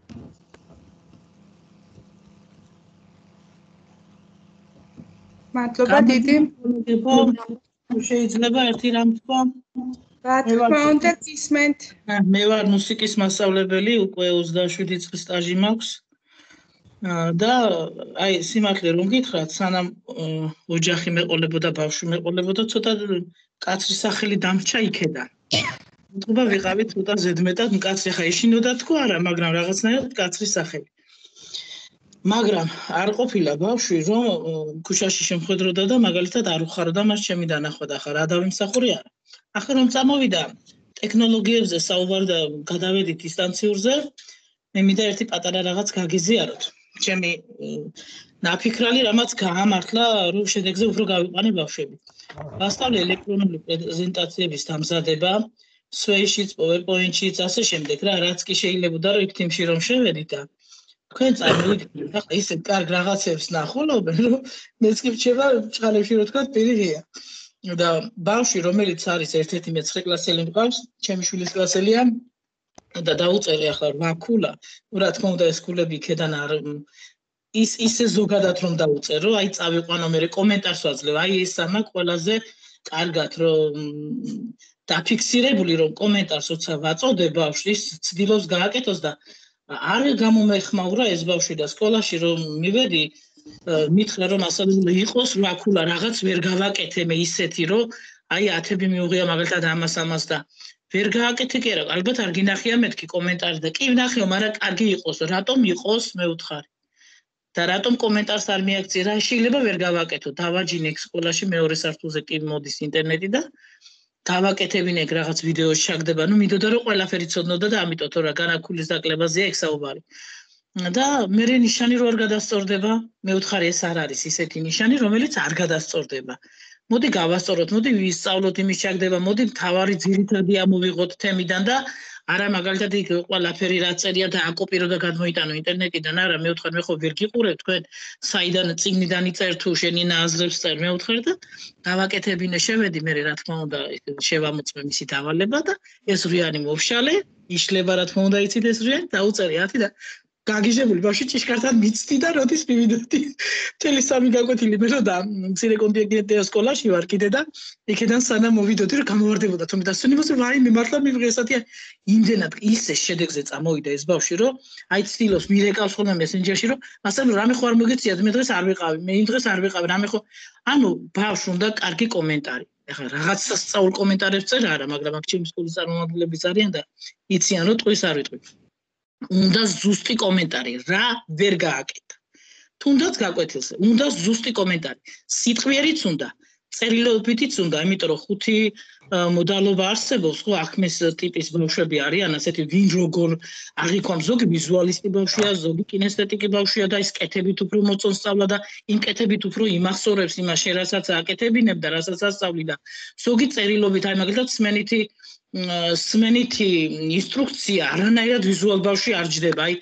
მადლობა დიდი. შეიძლება ერთი რამ თქვა? რა თქმა უნდა გისმენთ. მე ვარ მუსიკის მასწავლებელი, უკვე 27 წლის სტაჟი მაქვს. და აი სიმართლე რომ გითხრათ, სანამ ოჯახი მეყოლებოდა, ბავშვი მეყოლებოდა, ცოტა კაცრი სახელი დამრჩა იქედან. უთხრობა ვიყავი ცოტა ზედმეტად მკაცრი, ხა ეშინოდა თქო არა, მაგრამ რაღაცნაირად კაცრი სახელი. მაგრამ არ ყოფილა ბავშვი, რომ ქუჩაში შემხედროდა და მაგალითად არ უხარდა მას ჩემი დანახვა და ხა რა დავიმსახური არა. ახლა რომ წამოვიდა ტექნოლოგიებზე საუბარ და გადავედით დისტანციურზე, მე მინდა ერთი პატარა რაღაც გაგიზიაროთ. ჩემი ნაფიქრალი რამაც გაამართლა, რომ შედეგზე უფრო გავიყვანე ბავშვები. ვასწავლე ელექტრონული პრეზენტაციების დამზადება, Sway-შიც, PowerPoint-შიც, ასე შემდეგ რა, რაც კი შეიძლებოდა რომ იქ თიმში რომ შევედით და თქვენ წარმოვიდგინეთ, ახლა ისე კარგ რაღაცებს ნახულობენ, რომ მეც კი ვჩება ჭყალებში რო თქვა პირიღია. და ბავშვი რომელიც არის ერთ-ერთი მე-9 კლასელი მყავს, ჩემი შვილის კლასელია და დაუწერე ახლა 8 ქულა, ну რა თქმა უნდა ეს ქულები იქედან არ ისე ზოგადად რომ დაუწერო, აი წავიყვანო მე კომენტარს ვაძლევ, აი ეს ამა ყველაზე კარგად რომ დაფიქსირებული რომ კომენტარს როცა ვაწოდებ ბავშვის, ცდილობს გააკეთოს და არ გამომეხმაურა ეს ბავშვი და სკოლაში რომ მივედი მითხრა რომ ასწავლებელი იყოს 8 ქულა რაღაც ვერ გავაკეთე მე ისეთი რომ აი 10-ები მიუღია მაგალითად ამას და ვერ გააკეთე კი არა, ალბათ არ გინახია მეთქი კომენტარი და კი ვნახეო, მაგრამ კარგი იყოს, რატომ იყოს მე ვთხარი. და რატომ კომენტარს არ მიაქცია, რა შეიძლება ვერ გავაკეთო, დავაჯინე სკოლაში მეორე სართულზე კი მოდის ინტერნეტი და დავაკეთებინე რაღაც ვიდეოში ჩაგდება, ну მინდოდა რომ ყველაფერი ცოდნოდა და ამიტომ თორა განახულის დაკლებაზეა ეგ საუბარი. და მე ნიშანი რო არ გადასწორდება, მე ვთხარი ეს არ არის ისეთი ნიშანი, რომელიც არ გადასწორდება. მოდი გავასწოროთ, მოდი ვისწავლოთ იმის ჩაგდება, მოდი თავარი ძირითადი ამოვიღოთ თემიდან და არა მაგალითად იქ ყველაფერი რა წერია და აკოპირო და გადმოიტანო ინტერნეტიდან, არა მე ვთხარ მე ხო ვერ გიყურებ თქვენ საიდან წიგნიდან იწერ თუ შენი ნაზრებს წერ, მე ვთხარ და გავაკეთებინე შევედი მე რა თქმა უნდა შევამოწმე მისი დავალება და ეს რიანი მოვშალე, იშლება რა თქმა უნდა იცით ეს რიანი, დაუწერე 10 და გაგიჟებული ბავშვი ჭიშკართან მიცდი და როდის მივიდოდი მთელი 3 გაკვეთილი მე და მცირე კონტინენტია სკოლაში ვარ კიდე და იქიდან სანამ მოვიდოდი რომ გამოვარდებოდა თუმცა დასვენებას რომ აი მე მართლა მივიღე ესეთი იმდენად ისე შედეგზე წამოვიდა ეს ბავშვი რომ აი ცდილობს მირეკავს ხოლმე მესენჯერში რომ მასწავლო რამე ხო არ მოგეციათ მე დღეს არ ვიყავი მე იმ დღეს არ ვიყავი რამე ხო ანუ ბავშვს უნდა კარგი კომენტარი ეხლა რაღაც სასწაულ კომენტარებს წერ არა მაგრამ აქ ჩემი სკოლის წარმომადგენლები არიან და იციან რომ ტყვის არ ვიტყვი უნდა ზუსტი კომენტარი რა ვერ გააკეთა თუნდაც გაკვეთილზე უნდა ზუსტი კომენტარი სიტყვიერიც უნდა წერილობითიც უნდა იმიტომ რომ 5 მოდალობა არსებობს ხო ახმის ტიპის ბავშვები არიან ასეთი ვინ როგორ აღიქვამ ზოგი ვიზუალისტი ბავშვია ზოგი კინესთეტიკი ბავშვია და ის კეთებით უფრო მოწონს სწავლა და იმ კეთებით უფრო იმახსოვრებს იმას რასაც აკეთებინებ და რასაც ასწავლი და ზოგი წერილობით აი მაგალითად სმენითი ინსტრუქცია არანაირად ვიზუალ ბავშვი არ ჯდება აი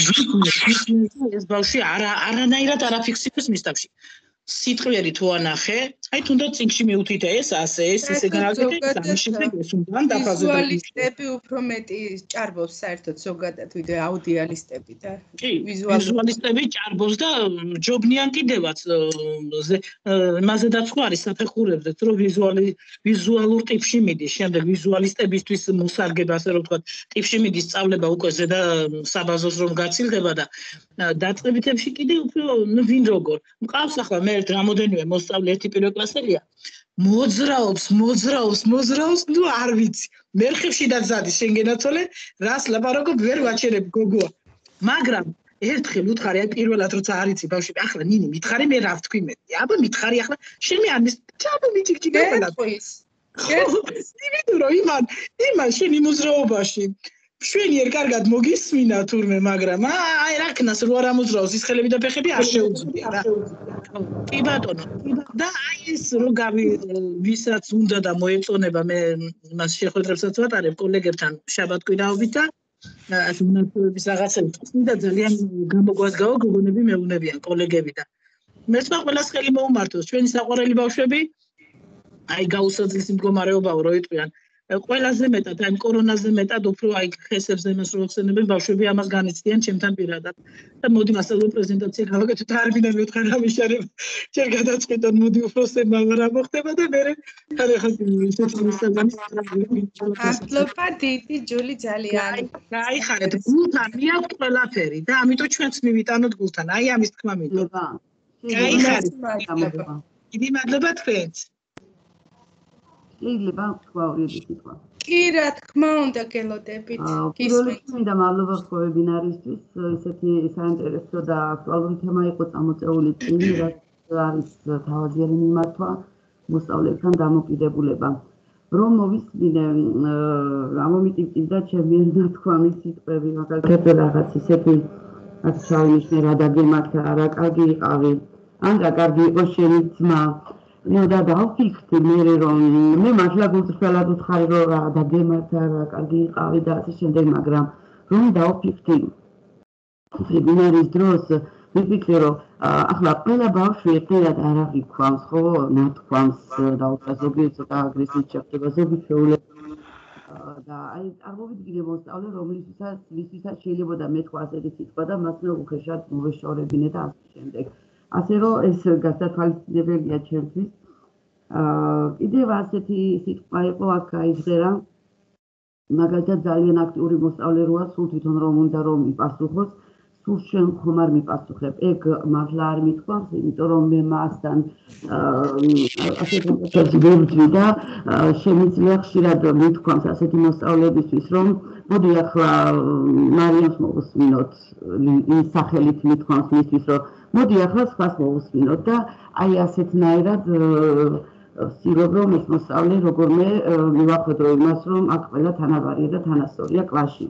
ეს ბავშვი არანაირად არ აფიქსირებს მის თავში სიტყვიერი თუ ანახე აი თუნდაც წიგნში მივუთით ეს ასე ეს ისე გააკეთე ამის შემდეგ ეს უნდა დაფაზო ვიზუალისტები უფრო მეტი ჭარბობს საერთოდ ზოგადად ვიდრე აუდიალისტები და ვიზუალისტები ჭარბობს და ჯობნიან კიდევაც მასედაც ხო არის საფეხურებზე რომ ვიზუალურ ტიპში მიდის შემდეგ ვიზუალისტებისთვის მოსარგება ასე რომ ვთქვათ ტიპში მიდის სწავლება უკვე ზედა საბაზოს რომ გაცილდება და დაწყებითებში კიდე უფრო ვინ როგორ მყავს ახლა მე რამოდენიმე მოსწავლე ერთი პირველ კლასელია მოძრაობს ნუ არ ვიცი მერხებში დაცადი შენგენაცოლე რას ლაპარაკობ ვერ ვაჩერებ გოგოა მაგრამ ერთხელ უთხარი აი პირველად როცა არიცი ბავშვი ახლა ნინი მითხარი მე რა ვთქვი მე აბა მითხარი ახლა შენ მე ამის ჩაბო მიჭიქჭიქებლა იმიტომ რომ იმან შენი მოძრაობაში შვენიერ კარგად მოგისმინა თურმე მაგრამ აი რა ქნას რო არ ამოძრაოს ის ხელები და ფეხები არ შეუძლია რა კი ბატონო და აი ეს რო ვისაც უნდა და მოეწონება მე მას შეხვედრებსაც ვატარებ კოლეგებთან შაბათ-კვირაობით და ასე უნარჩვევების რაღაცებს და ძალიან გამოგვაზგაო გოგონები მეუნებიან კოლეგები და მე სხვა ყველას ხელი მოუმართოს ჩვენი საყვარელი ბავშვები აი გაუსაძლის მდგომარეობაო რო იტყვიან ყველაზე მეტად აი კორონაზე მეტად უფრო აი ხესებზე მას რო ხსენებენ ბავშვები ამას განიცდიან ჩემთან პირადად და მოდი მასალო პრეზენტაცია გავაკეთოთ არ მინდა მეთქარ რა მიშარებ ჯერ გადაწყვეტონ მოდი უფროსებმა რა მოხდება და მე მადლობა დიდი ჯული ძალიან გაიხარეთ გულთან მიაქვთ ყველაფერი და ამიტომ ჩვენც მივიტანოთ გულთან აი ამის თქმა მინდოდა გაიხარეთ დიდი მადლობა თქვენს შეიძლება თქვა ორი სიტყვა. კი, რა თქმა უნდა, გელოდებით. გისმენთ. მადლობა ვებინარისთვის. ესეთი საინტერესო და აქტუალური თემა იყო წამოწეული წინ, რაც არის თავაზიერი მიმართვა მოსწავლეებთან დამოკიდებულება. რომ მოვისმინე ამომიტივტივდა ჩემი ნათქვამი სიტყვები, მაგალითად რაღაც ისეთი აქ ჩავნიშნე რა დაგემართა, რა კარგი იყავი, ან რა კარგი იყო შენი ძმა. ნუ და დავფიქრდი მე რომ მე მართლა გულწრფელად ვუთხარი რომ რა დაგემართა, რა კარგი იყავი და ასე შემდეგ, მაგრამ რომ დავფიქრდი ვებინარის დროს ვიფიქრე რომ ახლა ყველა ბავშვი ერთად არ აღიქვამს, ხო, ნათქვამს და უფრო ზოგი ცოტა აგრესიით შეხვდება, ზოგი შეუძლებელი და აი წარმოვიდგინე მოსწავლე ვისთვისაც შეიძლება და მეთქვა ასეთი სიტყვა და მას მე უხეშად მოვეშორებინე და ასე შემდეგ. ასე რომ ეს გასათვალისწინებელია ჩემთვის. კიდევ ასეთი სიტყვა იყო აქ გაიჟღერა, მაგალითად ძალიან აქტიური მოსწავლე როა, სულ თვითონ რომ უნდა რომ მიპასუხოს, სულ შენ ხომ არ მიპასუხებ. ეგ მართლა არ მithქვამს, იმიტომ რომ მე მასთან ასეთ მომენტებში ვებრძვი და შემიძლია ხშირად მithქვამს ასეთი მოსწავლებისთვის, რომ მოდი ახლა მარიამს მოვუსმინოთ, ის სახელით მithქვამს მისთვის, რომ მოდი ახლა სხვას მოვუსმინოთ და აი ასეთნაირად ვცდილობ რომ ეს მოსწავლე როგორმე მივახვედრო იმას, რომ აქ ყველა თანაბარია და თანასწორია კლასში.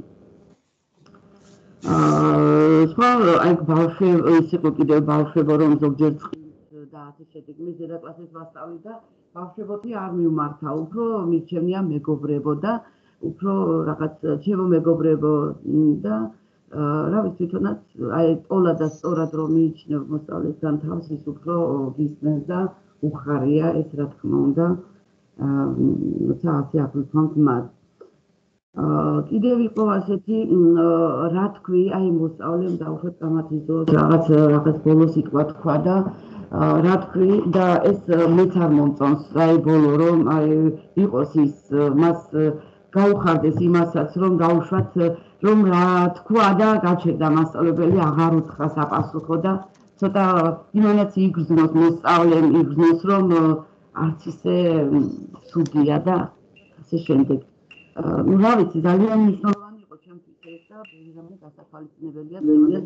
სხვა აი ბავშვი ის იყო კიდევ ბავშვებო რომ ზოგჯერ წყვილს და ასე შემდეგ მე ზედაკლასის ვასწავლი და ბავშვებოთი არ მივმართა, უფრო მირჩენია მეგობრებო და უფრო რაღაც ჩემო მეგობრებო და რა ვიცი თვითონაც აი ტოლა და სწორად რომ მიიჩნევ მოსწავლესთან თავს ის უფრო გისმენს და უხარია ეს რა თქმა უნდა როცა ასე აღვიქვამთ მას. კიდევ იყო ასეთი რა თქვი აი მოსწავლემ და უფრო წამათიზოს რაღაც ბოლო სიტყვა თქვა და რა თქვი და ეს მეც არ მომწონს აი ბოლო რომ აი იყოს ის მას გაუხარდეს იმასაც რომ დაუშვათ რომ რა თქვა და გაჩერდა მასწავლებელი აღარ უთხრა საპასუხო და ცოტა იმანაც იგრძნოს მოსწავლემ იგრძნოს რომ არც ისე სუგია და ასე შემდეგ. ნუ რა ვიცი ძალიან მნიშვნელოვანი იყო ჩემთვის ეს და ბერიზამე გასათვალისწინებელია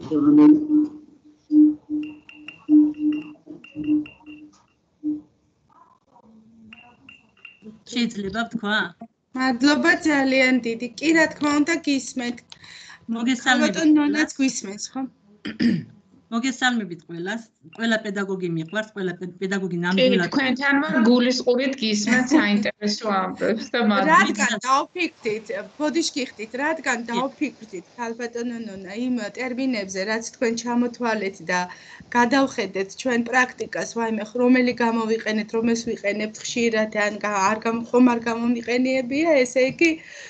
შეიძლება თქვა? მადლობა ძალიან დიდი. კი რა თქმა უნდა გისმენთ. მოგესალმებით. ნონაც გვისმენს ხო? მოგესალმებით ყველას. ყველა პედაგოგი მიყვარს, ყველა პედაგოგი ნამდვილად. თქვენთან ვარ გულისყურით გისმენთ საინტერესო ამბებს და რადგან დავფიქრდით, ბოდიშ გიხდით, რადგან დავფიქრდით ქალბატონო ნონა იმ ტერმინებზე, რაც თქვენ ჩამოთვალეთ და გადავხედეთ ჩვენ პრაქტიკას, ვაიმე რომელი გამოვიყენეთ, რომელს ვიყენებთ ხშირად ან ხომ არ გამომიყენებია, ესე იგი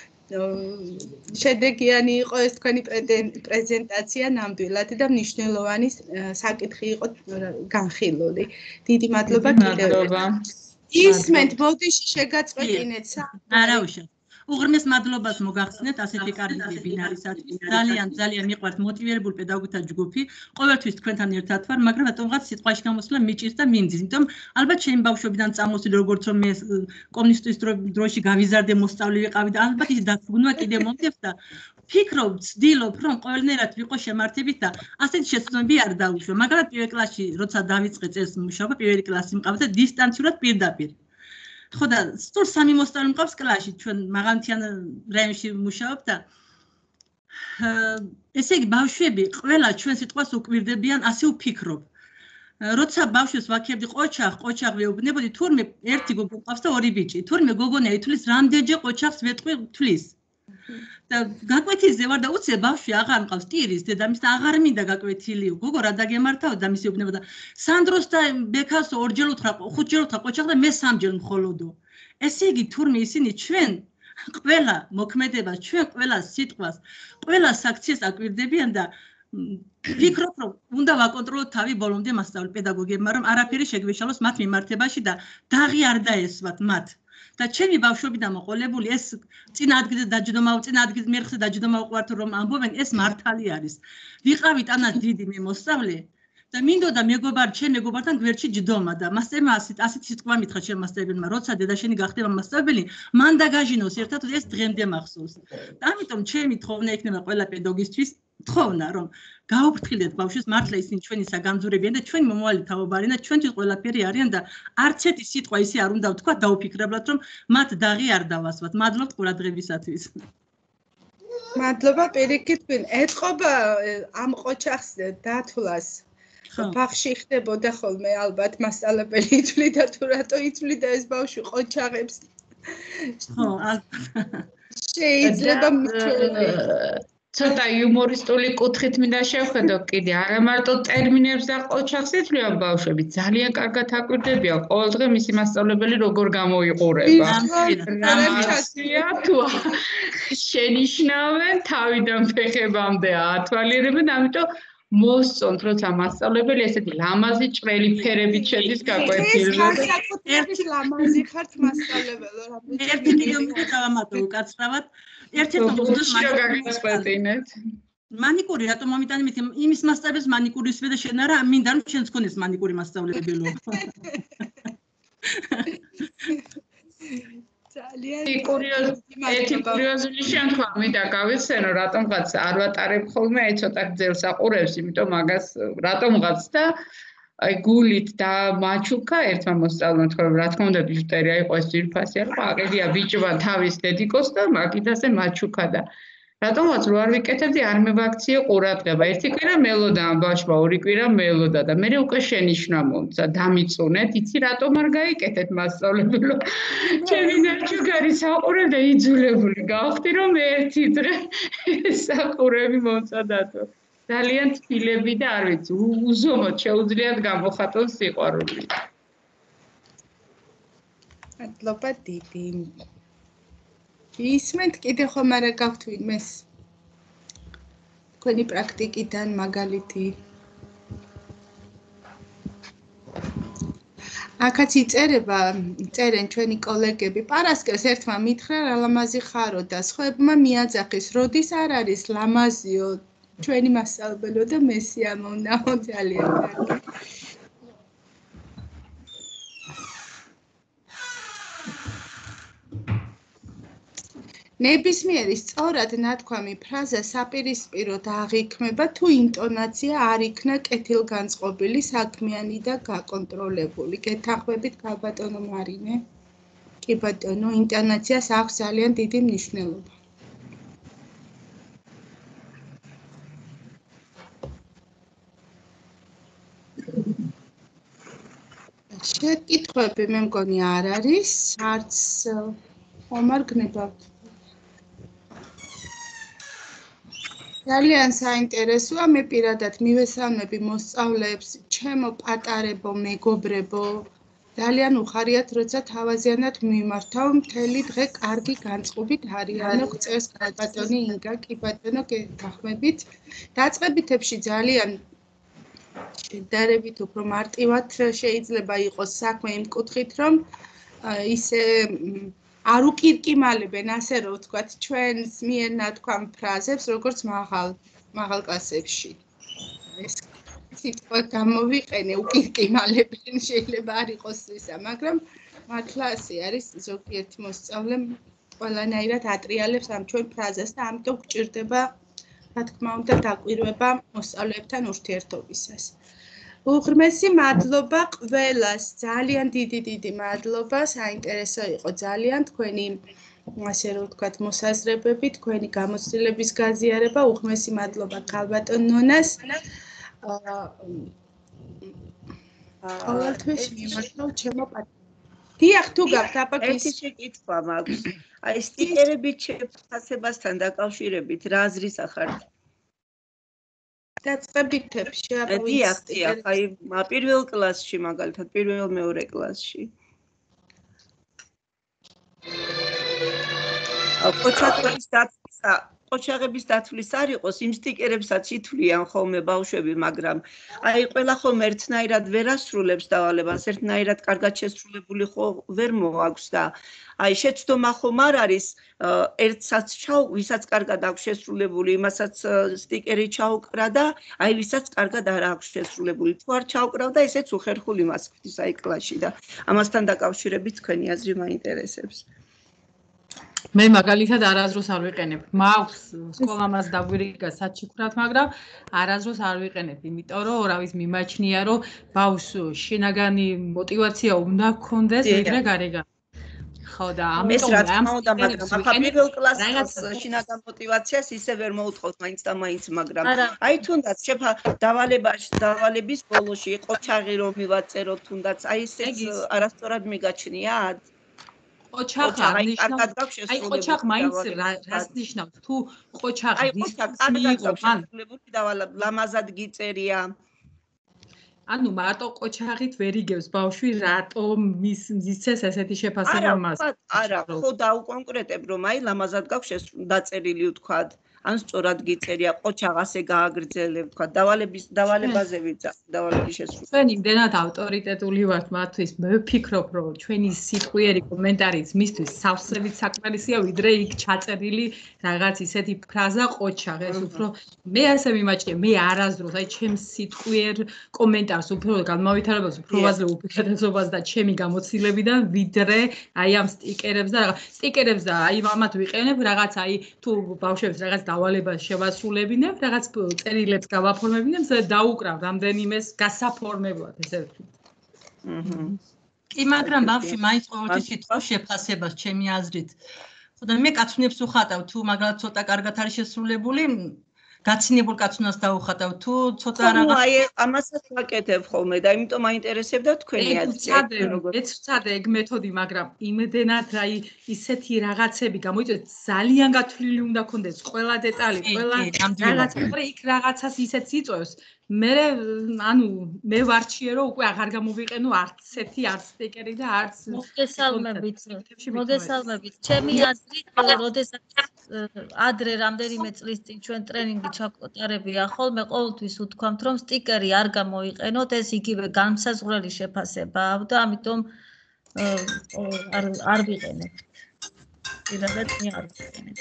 შედეგიანი იყო ეს თქვენი პრეზენტაცია ნამდვილად და მნიშვნელოვანი საკითხი იყო განხილული. დიდი მადლობა კიდევ ერთხელ. ისმენთ, ბოდიში შეგაწყვეტინეთ. არა უშო. უღრმეს მადლობას მოგახსნეთ ასეთი კარგი ვებინარისათვის. ძალიან მიყვართ მოტივირებული პედაგოგთა ჯგუფი. ყოველთვის თქვენთან ერთად ვარ, მაგრამ რატომღაც სიტყვაში გამოსვლა მიჭირს და მინძის. იმიტომ ალბათ ჩემი ბავშვობიდან წამოსული როგორც რომ მე კომუნისტის დროში გავიზარდე მოსწავლე ვიყავი და ალბათ ის დაგვრუნვა კიდე მომდევს და ფიქრობ, ვცდილობ რომ ყველნაირად ვიყო შემართებით და ასეთი შეცდომები არ დავუშვე. მაგალითად პირველ კლასში როცა დავიწყე წელს მუშაობა, პირველი კლასი მყავდა დისტანციურად პირდაპირ. ხო და სწორ სამი მოსწავლე მყავს კლასში, ჩვენ მაღალმთიან რაიონში ვმუშაობ და ესე იგი ბავშვები ყველა ჩვენ სიტყვას უკვირდებიან, ასე ვფიქრობ. როცა ბავშვებს ვაქებდი ყოჩაღ ვეუბნებოდი, თურმე ერთი გოგო მყავს და ორი ბიჭი, თურმე გოგონა ითვლის რამდენჯერ ყოჩაღს ვეტყვი თვლის. და გაკვეთილზე ვარ და უცებ ბავშვი აღარ მყავს ტირის დედამის და აღარ მინდა გაკვეთილიო. გოგო რა დაგემართავ და მისი უბნებოდა. სანდროს და ბექას ორჯერ უთხრა, ხუთჯერ უთხრა ყოჩაღ და მე სამჯერ მხოლოდო. ესე იგი თურმე ისინი ჩვენ ყველა მოქმედებას, ჩვენ ყველა სიტყვას, ყველა საქციას აკვირდებიან და ვფიქრობ რომ უნდა ვაკონტროლოთ თავი ბოლომდე მასწავლე პედაგოგებმა რომ არაფერი შეგვეშალოს მათ მიმართებაში და დაღი არ დაესვათ მათ. და ჩემი ბავშვობიდან მოყოლებული ეს წინა ადგილზე დაჯდომავ, წინა ადგილზე მერხზე დაჯდომავ ყვართ რომ ამბობენ ეს მართალი არის. ვიყავით ანას დიდი მე მოსწავლე და მინდოდა მეგობარ ჩემ მეგობართან გვერდში ჯდომა და მასწავლებელმა ასეთი სიტყვა მითხრა ჩემ მასწავლებელმა, როცა დედაშენი გახდება მასწავლებელი, მან დაგაჟინოს ერთად ეს დღემდე მახსოვს. და ამიტომ ჩემი თხოვნა იქნება ყველა პედაგოგისთვის თხოვნა რომ გაუფრთხილდეთ ბავშვებს მართლა ისინი ჩვენი საგანძურებიან და ჩვენი მომავალი თაობარია და ჩვენთვის ყველაფერი არიან და არც ერთი სიტყვა ისე არ უნდა ვთქვა დაუფიქრებლად რომ მათ დაღი არ დავასვათ. მადლობთ ყურადღებისათვის. მადლობა პირიქით თქვენ. ეთყობა ამ ყოჩახს დათვლას. ბაღში ხდებოდა ხოლმე ალბათ მასწავლებელი ითვლიდა თუ რატო ითვლიდა ეს ბავშვი ყოჩაღებს. ხო, შეიძლება ცოტა იუმორისტული კუთხით მინდა შევხედო კიდე არა მარტო ტერმინებს და ყოჩახს ითვლიან ბავშვები, ძალიან კარგად აკვირდებიან ყოველ დღე მისი მასწავლებელი როგორ გამოიყურება. რამაცია თუ შენიშნავენ თავიდან ფეხებამდე აათვალიერებენ, ამიტომ მოსწონთ როცა მასწავლებელი ესეთი ლამაზი ჭრელი ფერებით შედის გაკვეთილზე. ერთი ლამაზი ხართ მასწავლებელო რა. ერთი კიდევ მინდა დავამატო უკაცრავად. ერთ-ერთი გაგასწრებინეთ. მანიკური რატომ მომიტანე იმის მასწავლებს მანიკურისვე და შენ არა მინდა რომ შენც გქონდეს მანიკური მასწავლებელო. ძალიან კურიოზული შემთხვევა მინდა გავიხსენო რატომღაც არ ვატარებ ხოლმე აი ცოტა გძელს აყურებს, იმიტომ მაგას რატომღაც და აი გულით და მაჩუკა ერთმა მოსწავლემ თქვა რა თქმა უნდა ბიჟუტერია იყო ეს ძირფასი არა აყიდია ბიჭმა თავის დედიკოს და მაგიდაზე მაჩუკა და რატომღაც რო არ ვიკეთებდი არ მევაქციე ყურადღება ერთი კვირა მელოდა ამ ბავშვმა ორი კვირა მელოდა და მე უკვე შენიშნა მომცა დამიწუნეთ იცი რატომ არ გაიკეთეთ მასწავლებელო ჩემი ნაჩუქარი საყურებ და იძულებული გავხდი რომ ერთი დღე საყურები მომწადათო ძალიან თბილები და არ ვიცი უზომოდ შეუძლიათ გამოხატონ სიყვარული. მადლობა დიდი. ისმენთ კიდე ხომ არა გაქვთ ვინმეს? თქვენი პრაქტიკიდან მაგალითი. აქაც იწერება, წერენ ჩვენი კოლეგები, პარასკევს ერთმა მითხრა რა ლამაზი ხარო და სხვებმა მიაძახეს, როდის არ არის ლამაზიო ჩვენი მასწავლებელო და მე სიამოვნაო ძალიან კარგი. ნებისმიერი სწორად ნათქვამი ფრაზა საპირისპიროდ აღიქმება თუ ინტონაცია არ იქნა კეთილგანწყობილი, საქმიანი და გაკონტროლებული. გეთანხმებით გაბატონო მარინე? კი ბატონო, ინტონაციას აქვს ძალიან დიდი მნიშვნელობა. შეკითხვები მე მგონი არ არის, არც ხომ არ გნებავთ. ძალიან საინტერესოა, მე პირადად მივესალმები მოსწავლეებს, ჩემო პატარებო, მეგობრებო, ძალიან უხარიათ, როცა თავაზიანად მიმართავ, მთელი დღე კარგი განწყობით არიანო, წერს ბატონი ინგა, კი ბატონო, გეთანხმებით. დაწყებითებში ძალიან შედარებით უფრო მარტივად შეიძლება იყოს საქმე იმ კუთხით, რომ ისე არ უკირკიმალებენ, ასე რომ ვთქვათ, ჩვენს მიერ ნათქვამ ფრაზებს, როგორც მაღალ კლასებში. ეს სიტყვა გამოვიყენე, უკირკიმალებენ, შეიძლება არ იყოს ისა, მაგრამ მართლა ასე არის, ზოგიერთი მოსწავლე ყველანაირად ატრიალებს ამ ჩვენ ფრაზას და ამიტომ გჭირდება რა თქმა უნდა დაკვირვება მოსწავლეებთან ურთიერთობისას. უღრმესი მადლობა ყველას, ძალიან დიდი მადლობა, საინტერესო იყო ძალიან თქვენი ასე რომ ვთქვათ მოსაზრებები, თქვენი გამოცდილების გაზიარება, უღრმესი მადლობა ქალბატონ ნონას. ყოველთვის მიმართავ ჩემო დიახ, თუ გაქვთ აპაკის ერთი შეკითხვა მაქვს. აი სტიკერებით შეფასებასთან დაკავშირებით რა აზრის ახართ? დაწყებითებში დიახ, აი პირველ კლასში მაგალითად, პირველ-მეორე კლასში. ყოჩაღების დათვლის არ იყოს, იმ სტიკერებსაც ითვლიან ხოლმე ბავშვები, მაგრამ აი ყველა ხოლმე ერთნაირად ვერ ასრულებს დავალებას, ერთნაირად კარგად შესრულებული ხო ვერ მოაქვს და აი შეცდომა ხომ არ არის ერთსაც ვისაც კარგად აქვს შესრულებული, იმასაც სტიკერი ჩაუკრა და აი ვისაც კარგად არ აქვს შესრულებული. თუ არ ჩაუკრავ და ესეც უხერხულ იმას ხვდის აი კლასში და ამასთან დაკავშირებით თქვენი აზრი მაინტერესებს. მე მაგალითად არაზროს არ ვიყენებ. მაქვს სკოლამას დაგვირიგა საჩუქრად, მაგრამ არაზროს არ ვიყენებ, იმიტომ რომ რავის მიმაჩნია, რომ ბავშვს შინაგანი мотиваცია უნდა გქონდეს ვიდრე გარეგანი. ხო და ამიტომ რა თქმა უნდა, მაგრამ ახლა პირველ კლასს შინაგან мотиваციას ისე ვერ მოუწყობს მაინც და მაინც, მაგრამ აი თუნდაც დავალების ბოლოში ყოჩაღი რომ მივაწერო თუნდაც აი ესეც არასწორად მიგაჩნიათ? ყოჩაღი აი ყოჩაღ მაინც რას ნიშნავს? თუ ყოჩაღი მიიღო მან ლამაზად გიწერია. ანუ მარტო ყოჩაღით ვერ იგებს ბავშვი რატომ მისცეს ესეთი შეფასება მას? არა, ხო დაუკონკრეტებ რომ აი ლამაზად გაქვს დაწერილი ვთქვათ. ან სწორად გიწერია ყოჩაღ ასე გააგრძელებ ვთქვათ დავალებაზე დავალების შესრულება. ჩვენ იმდენად ავტორიტეტული ვართ მათთვის, მე ვფიქრობ რომ ჩვენი სიტყვიერი კომენტარიც მისთვის სავსებით საკმარისია ვიდრე იქ ჩაწერილი რაღაც ისეთი ფრაზა ყოჩაღ ეს უფრო მე ასე მიმაჩნია მე არასდროს აი ჩემს სიტყვიერ კომენტარს უფრო განმავითარებას უფრო ვაძლევ უპირატესობას და ჩემი გამოცდილებიდან ვიდრე აი ამ სტიკერებს და რაღაც სტიკერებს და აი ამათ ვიყენებ რაღაც აი თუ ბავშვებს რაღაც დავალებას შევასრულებინებ, რაღაც წერილებს გავაფორმებინებ, და დაუკრავ რამდენიმეს გასაფორმებლად ესე ვთქვი. კი, მაგრამ ბავშვი მაინც ყოველთვის ითხოვს შეფასებას ჩემი აზრით. ხო და მე კაცვნებს ვუხატავ თუ მაგალითად ცოტა კარგად არის შესრულებული, გაცინებულ კაცვნას დაუხატავ თუ ცოტა რაღაც აი ამასაც ვაკეთებ ხოლმე და იმიტომ მაინტერესებდა თქვენი აზრი. მეც ვცადე ეგ მეთოდი, მაგრამ იმდენად აი ისეთი რაღაცები გამოიწვია ძალიან გათვლილი უნდა გქონდეს ყველა დეტალი, ყველა რაღაცა, მაგრამ იქ რაღაცას ისეც იწვევს. მე ანუ მე ვარჩიე რომ უკვე აღარ გამოვიყენო არც ესეთი არც სტიკერი და არც მოგესალმებით. ჩემი აზრით, როდესაც ადრე რამდენიმე წლის წინ ჩვენ ტრენინგი ჩავკოტარებია, ხოლმე ყოველთვის ვთქვამთ, რომ სტიკერი არ გამოიყენოთ, ეს იგივე განმსაზღვრელი შეფასებაა და ამიტომ არ ვიყენებ. პირადად მე არ ვიყენებ.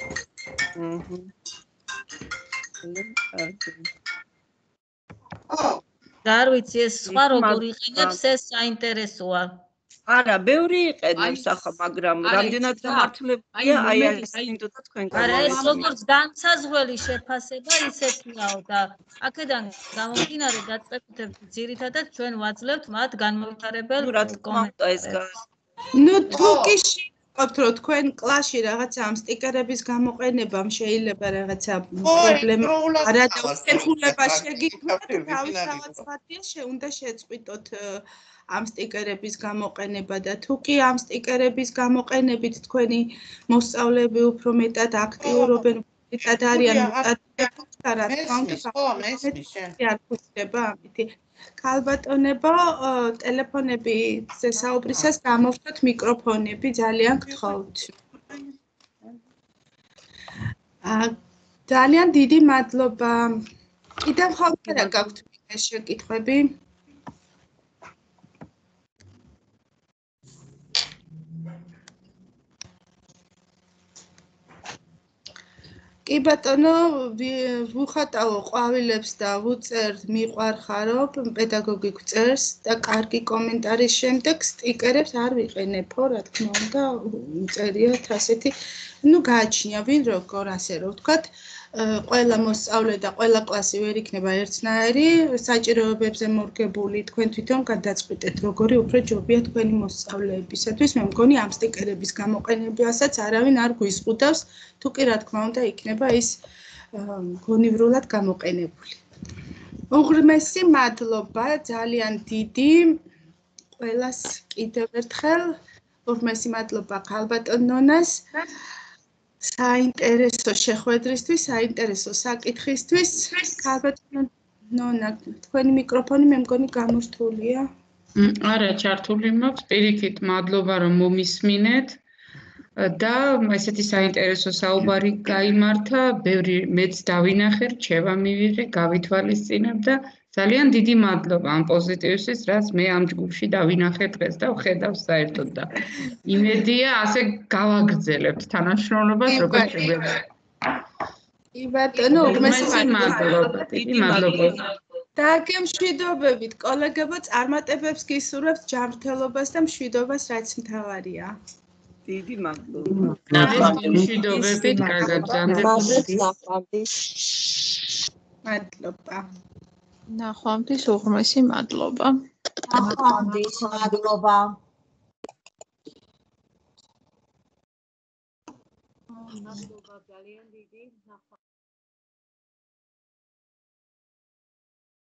და არ ვიცი ეს სხვა როგორ იყენებს ეს საინტერესოა. არა, ბევრი იყენებს ახლა, მაგრამ რამდენად გამართლებია აი ეს ინდუთა თქვენ გაიგეთ. არა, ეს როგორც განსაზღვრელი შეფასება ისეთიაო და აქედან გამომდინარე დაწყებითად ძირითადად ჩვენ ვაძლევთ მათ განმავითარებელ კომენტარებს. ნუ თუ კი ყოფთ რომ თქვენ კლასში რაღაცა ამ სტიკერების გამოყენებამ შეიძლება რაღაცა პრობლემა არა და უსწრაფულება შეგიქმნათ თავისთავად ხათია უნდა შეწყვიტოთ ამ სტიკერების გამოყენება და თუ კი ამ სტიკერების გამოყენებით თქვენი მოსწავლეები უფრო მეტად აქტიურობენ მეტად არიან ქალბატონებო ტელეფონები საუბრისას გამოვთოთ მიკროფონები ძალიან გთხოვთ. ძალიან დიდი მადლობა. კიდევ ხოლმე რა გაქვთ შეკითხვები? კი ბატონო, ვუხატავ ყვავილებს და ვუწერთ მიყვარხარო, პედაგოგი გვწერს და კარგი კომენტარის შემდეგ სტიკერებს არ ვიყენებო, რა თქმა უნდა, წერიათ ასეთი, ნუ გააჩნია ვინ როგორ ასე რომ ვთქვათ, ყველა მოსწავლე და ყველა კლასი ვერ იქნება ერთნაირი, საჭიროებებზე მორგებული თქვენ თვითონ გადაწყვეტეთ, როგორი უფრო ჯობია თქვენი მოსწავლეებისათვის. მე მგონი ამ სტიკერების გამოყენებასაც არავინ არ გვიზღუდავს, თუ კი რა თქმა უნდა იქნება ის გონივრულად გამოყენებული. უღრმესი მადლობა, ძალიან დიდი ყველას კიდევ ერთხელ უღრმესი მადლობა ქალბატონ ნონას. საინტერესო შეხვედრისთვის, საინტერესო საკითხისთვის. ქალბატონ ნონა, თქვენი მიკროფონი მე მგონი გამოსთულია. არა, ჩართული მაქვს. პირიქით მადლობა რომ მომისმინეთ. და ესეთი საინტერესო საუბარი გაიმართა, ბევრი მეც დავინახე, რჩევა მივიღე, გავითვალისწინებ და ძალიან დიდი მადლობა ამ პოზიტივისთვის, რაც მე ამ ჯგუფში დავინახე დღეს და ვხედავ საერთოდ და იმედია ასე გავაგრძელებთ თანამშრომლობას როგორც შეგვეძლო. კი ბატონო, უღრმესი მადლობა, დიდი მადლობა. დაგემშვიდობებით, კოლეგებო, წარმატებებს გისურვებთ ჯანმრთელობას და მშვიდობას, რაც მთავარია. დიდი მადლობა. ნახვამდით კარგად ნახვამდის მადლობა. ნახვამდის უღრმესი მადლობა. ნახვამდის მადლობა. მადლობა ძალიან დიდი.